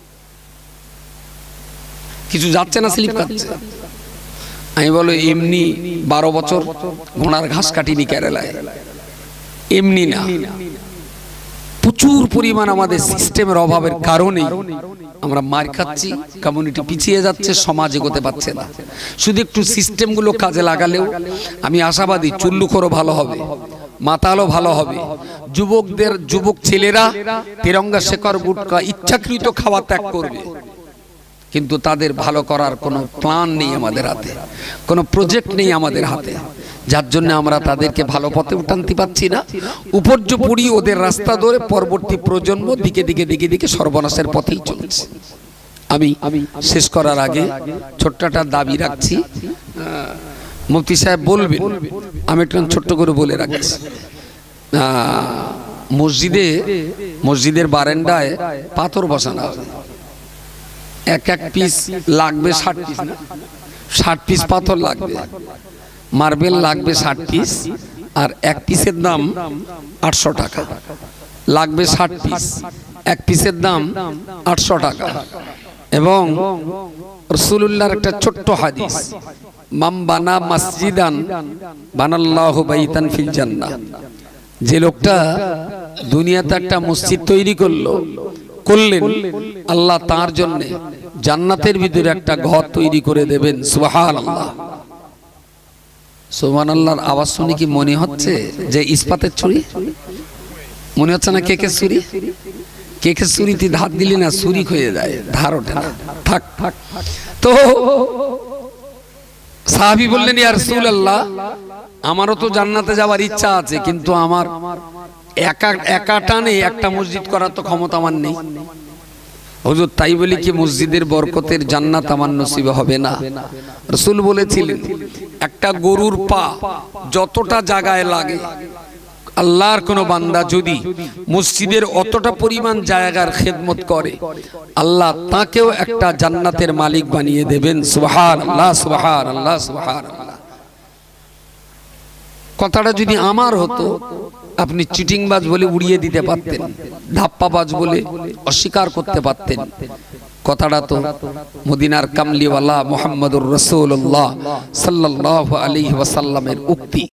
কিছু যাচ্ছে না, স্লিপ খাচ্ছে। আমি বলো এমনি বারো বছর ঘোড়ার ঘাস কাটিনি কেরালায়, এমনি না। প্রচুর পরিমাণ আমাদের সিস্টেমের অভাবের কারণে আমরা মার খাচ্ছি, কমিউনিটি পিছিয়ে যাচ্ছে, সমাজ এগোতে পারছে না। শুধু একটু সিস্টেমগুলো কাজে লাগালেও আমি আশাবাদী চুল্লুখোরও ভালো হবে, মাতালও ভালো হবে। যুবকদের যুবক ছেলেরা তেরঙ্গা শেখর গুটকা ইচ্ছাকৃত খাওয়া ত্যাগ করবে, কিন্তু তাদের ভালো করার কোনো প্ল্যান নেই আমাদের হাতে, কোনো প্রজেক্ট নেই আমাদের হাতে, যার জন্য আমরা তাদেরকে ভালো পথে উঠানতে পারছি না। উপর্যুপরি ওদের রাস্তা ধরে পরবর্তী প্রজন্ম দিকে দিকে দিকে দিকে সর্বনাশের পথেই চলছে। আমি শেষ করার আগে ছোট্ট একটা দাবি রাখছি, মুফতি সাহেব বলবেন, আমি একটু ছোট্ট করে বলে রাখছি। মসজিদে মসজিদের বারান্দায় পাথর বসানো হবে, এক এক পিস লাগবে ষাট পিস, না ষাট পিস পাথর লাগবে, মার্বেল লাগবে ষাট পিস, আর এক পিসের দাম আটশো টাকা লাগবে। ষাট পিস, এক পিসের দাম আটশো টাকা। এবং রাসূলুল্লাহর একটা ছোট্ট হাদিস, মাম বানা মসজিদান বানাল্লাহু বাইতান ফিল জান্নাহ, যে লোকটা দুনিয়াতে একটা মসজিদ তৈরি করলো করলেন আল্লাহ তার জন্য জান্নাতের ভিতরে একটা ঘর তৈরি করে দেবেন। সুবহানাল্লাহ। সুবহানাল্লাহর আওয়াজ শুনে কি মনে হচ্ছে যে ইস্পাতের ছুরি? মনে হচ্ছে না কেকের ছুরি? কেকের ছুরিতে ধার দিলে না ছুরি হয়ে যায়, ধার ওঠে না। থাক থাক। তো সাহাবী বললেন, ইয়া রাসূলুল্লাহ, আমারও তো জান্নাতে যাওয়ার ইচ্ছা আছে, কিন্তু আমার একা একা টানে একটা মসজিদ করার তো ক্ষমতা আমার নেই। হুজুর, তাই বলি কি মসজিদের বরকতের জান্নাত আমার নসিব হবে না? রাসূল বলেছিলেন, একটা গরুর পা যতটা জায়গায় লাগে, আল্লাহর কোন বান্দা যদি মসজিদের অতটা পরিমাণ জায়গার খেদমত করে, আল্লাহ তাকেও একটা জান্নাতের মালিক বানিয়ে দেবেন। সুবহানাল্লাহ, সুবহানাল্লাহ, সুবহানাল্লাহ। কথাটা যদি আমার হতো আপনি চিটিংবাজ বলে উড়িয়ে দিতে পারতেন, ধাপ্পাবাজ বলে অস্বীকার করতে পারতেন। কথাটা তো মদিনার কামলিওয়ালা মুহাম্মদুর রাসূলুল্লাহ সাল্লাল্লাহু আলাইহি ওয়াসাল্লামের উক্তি।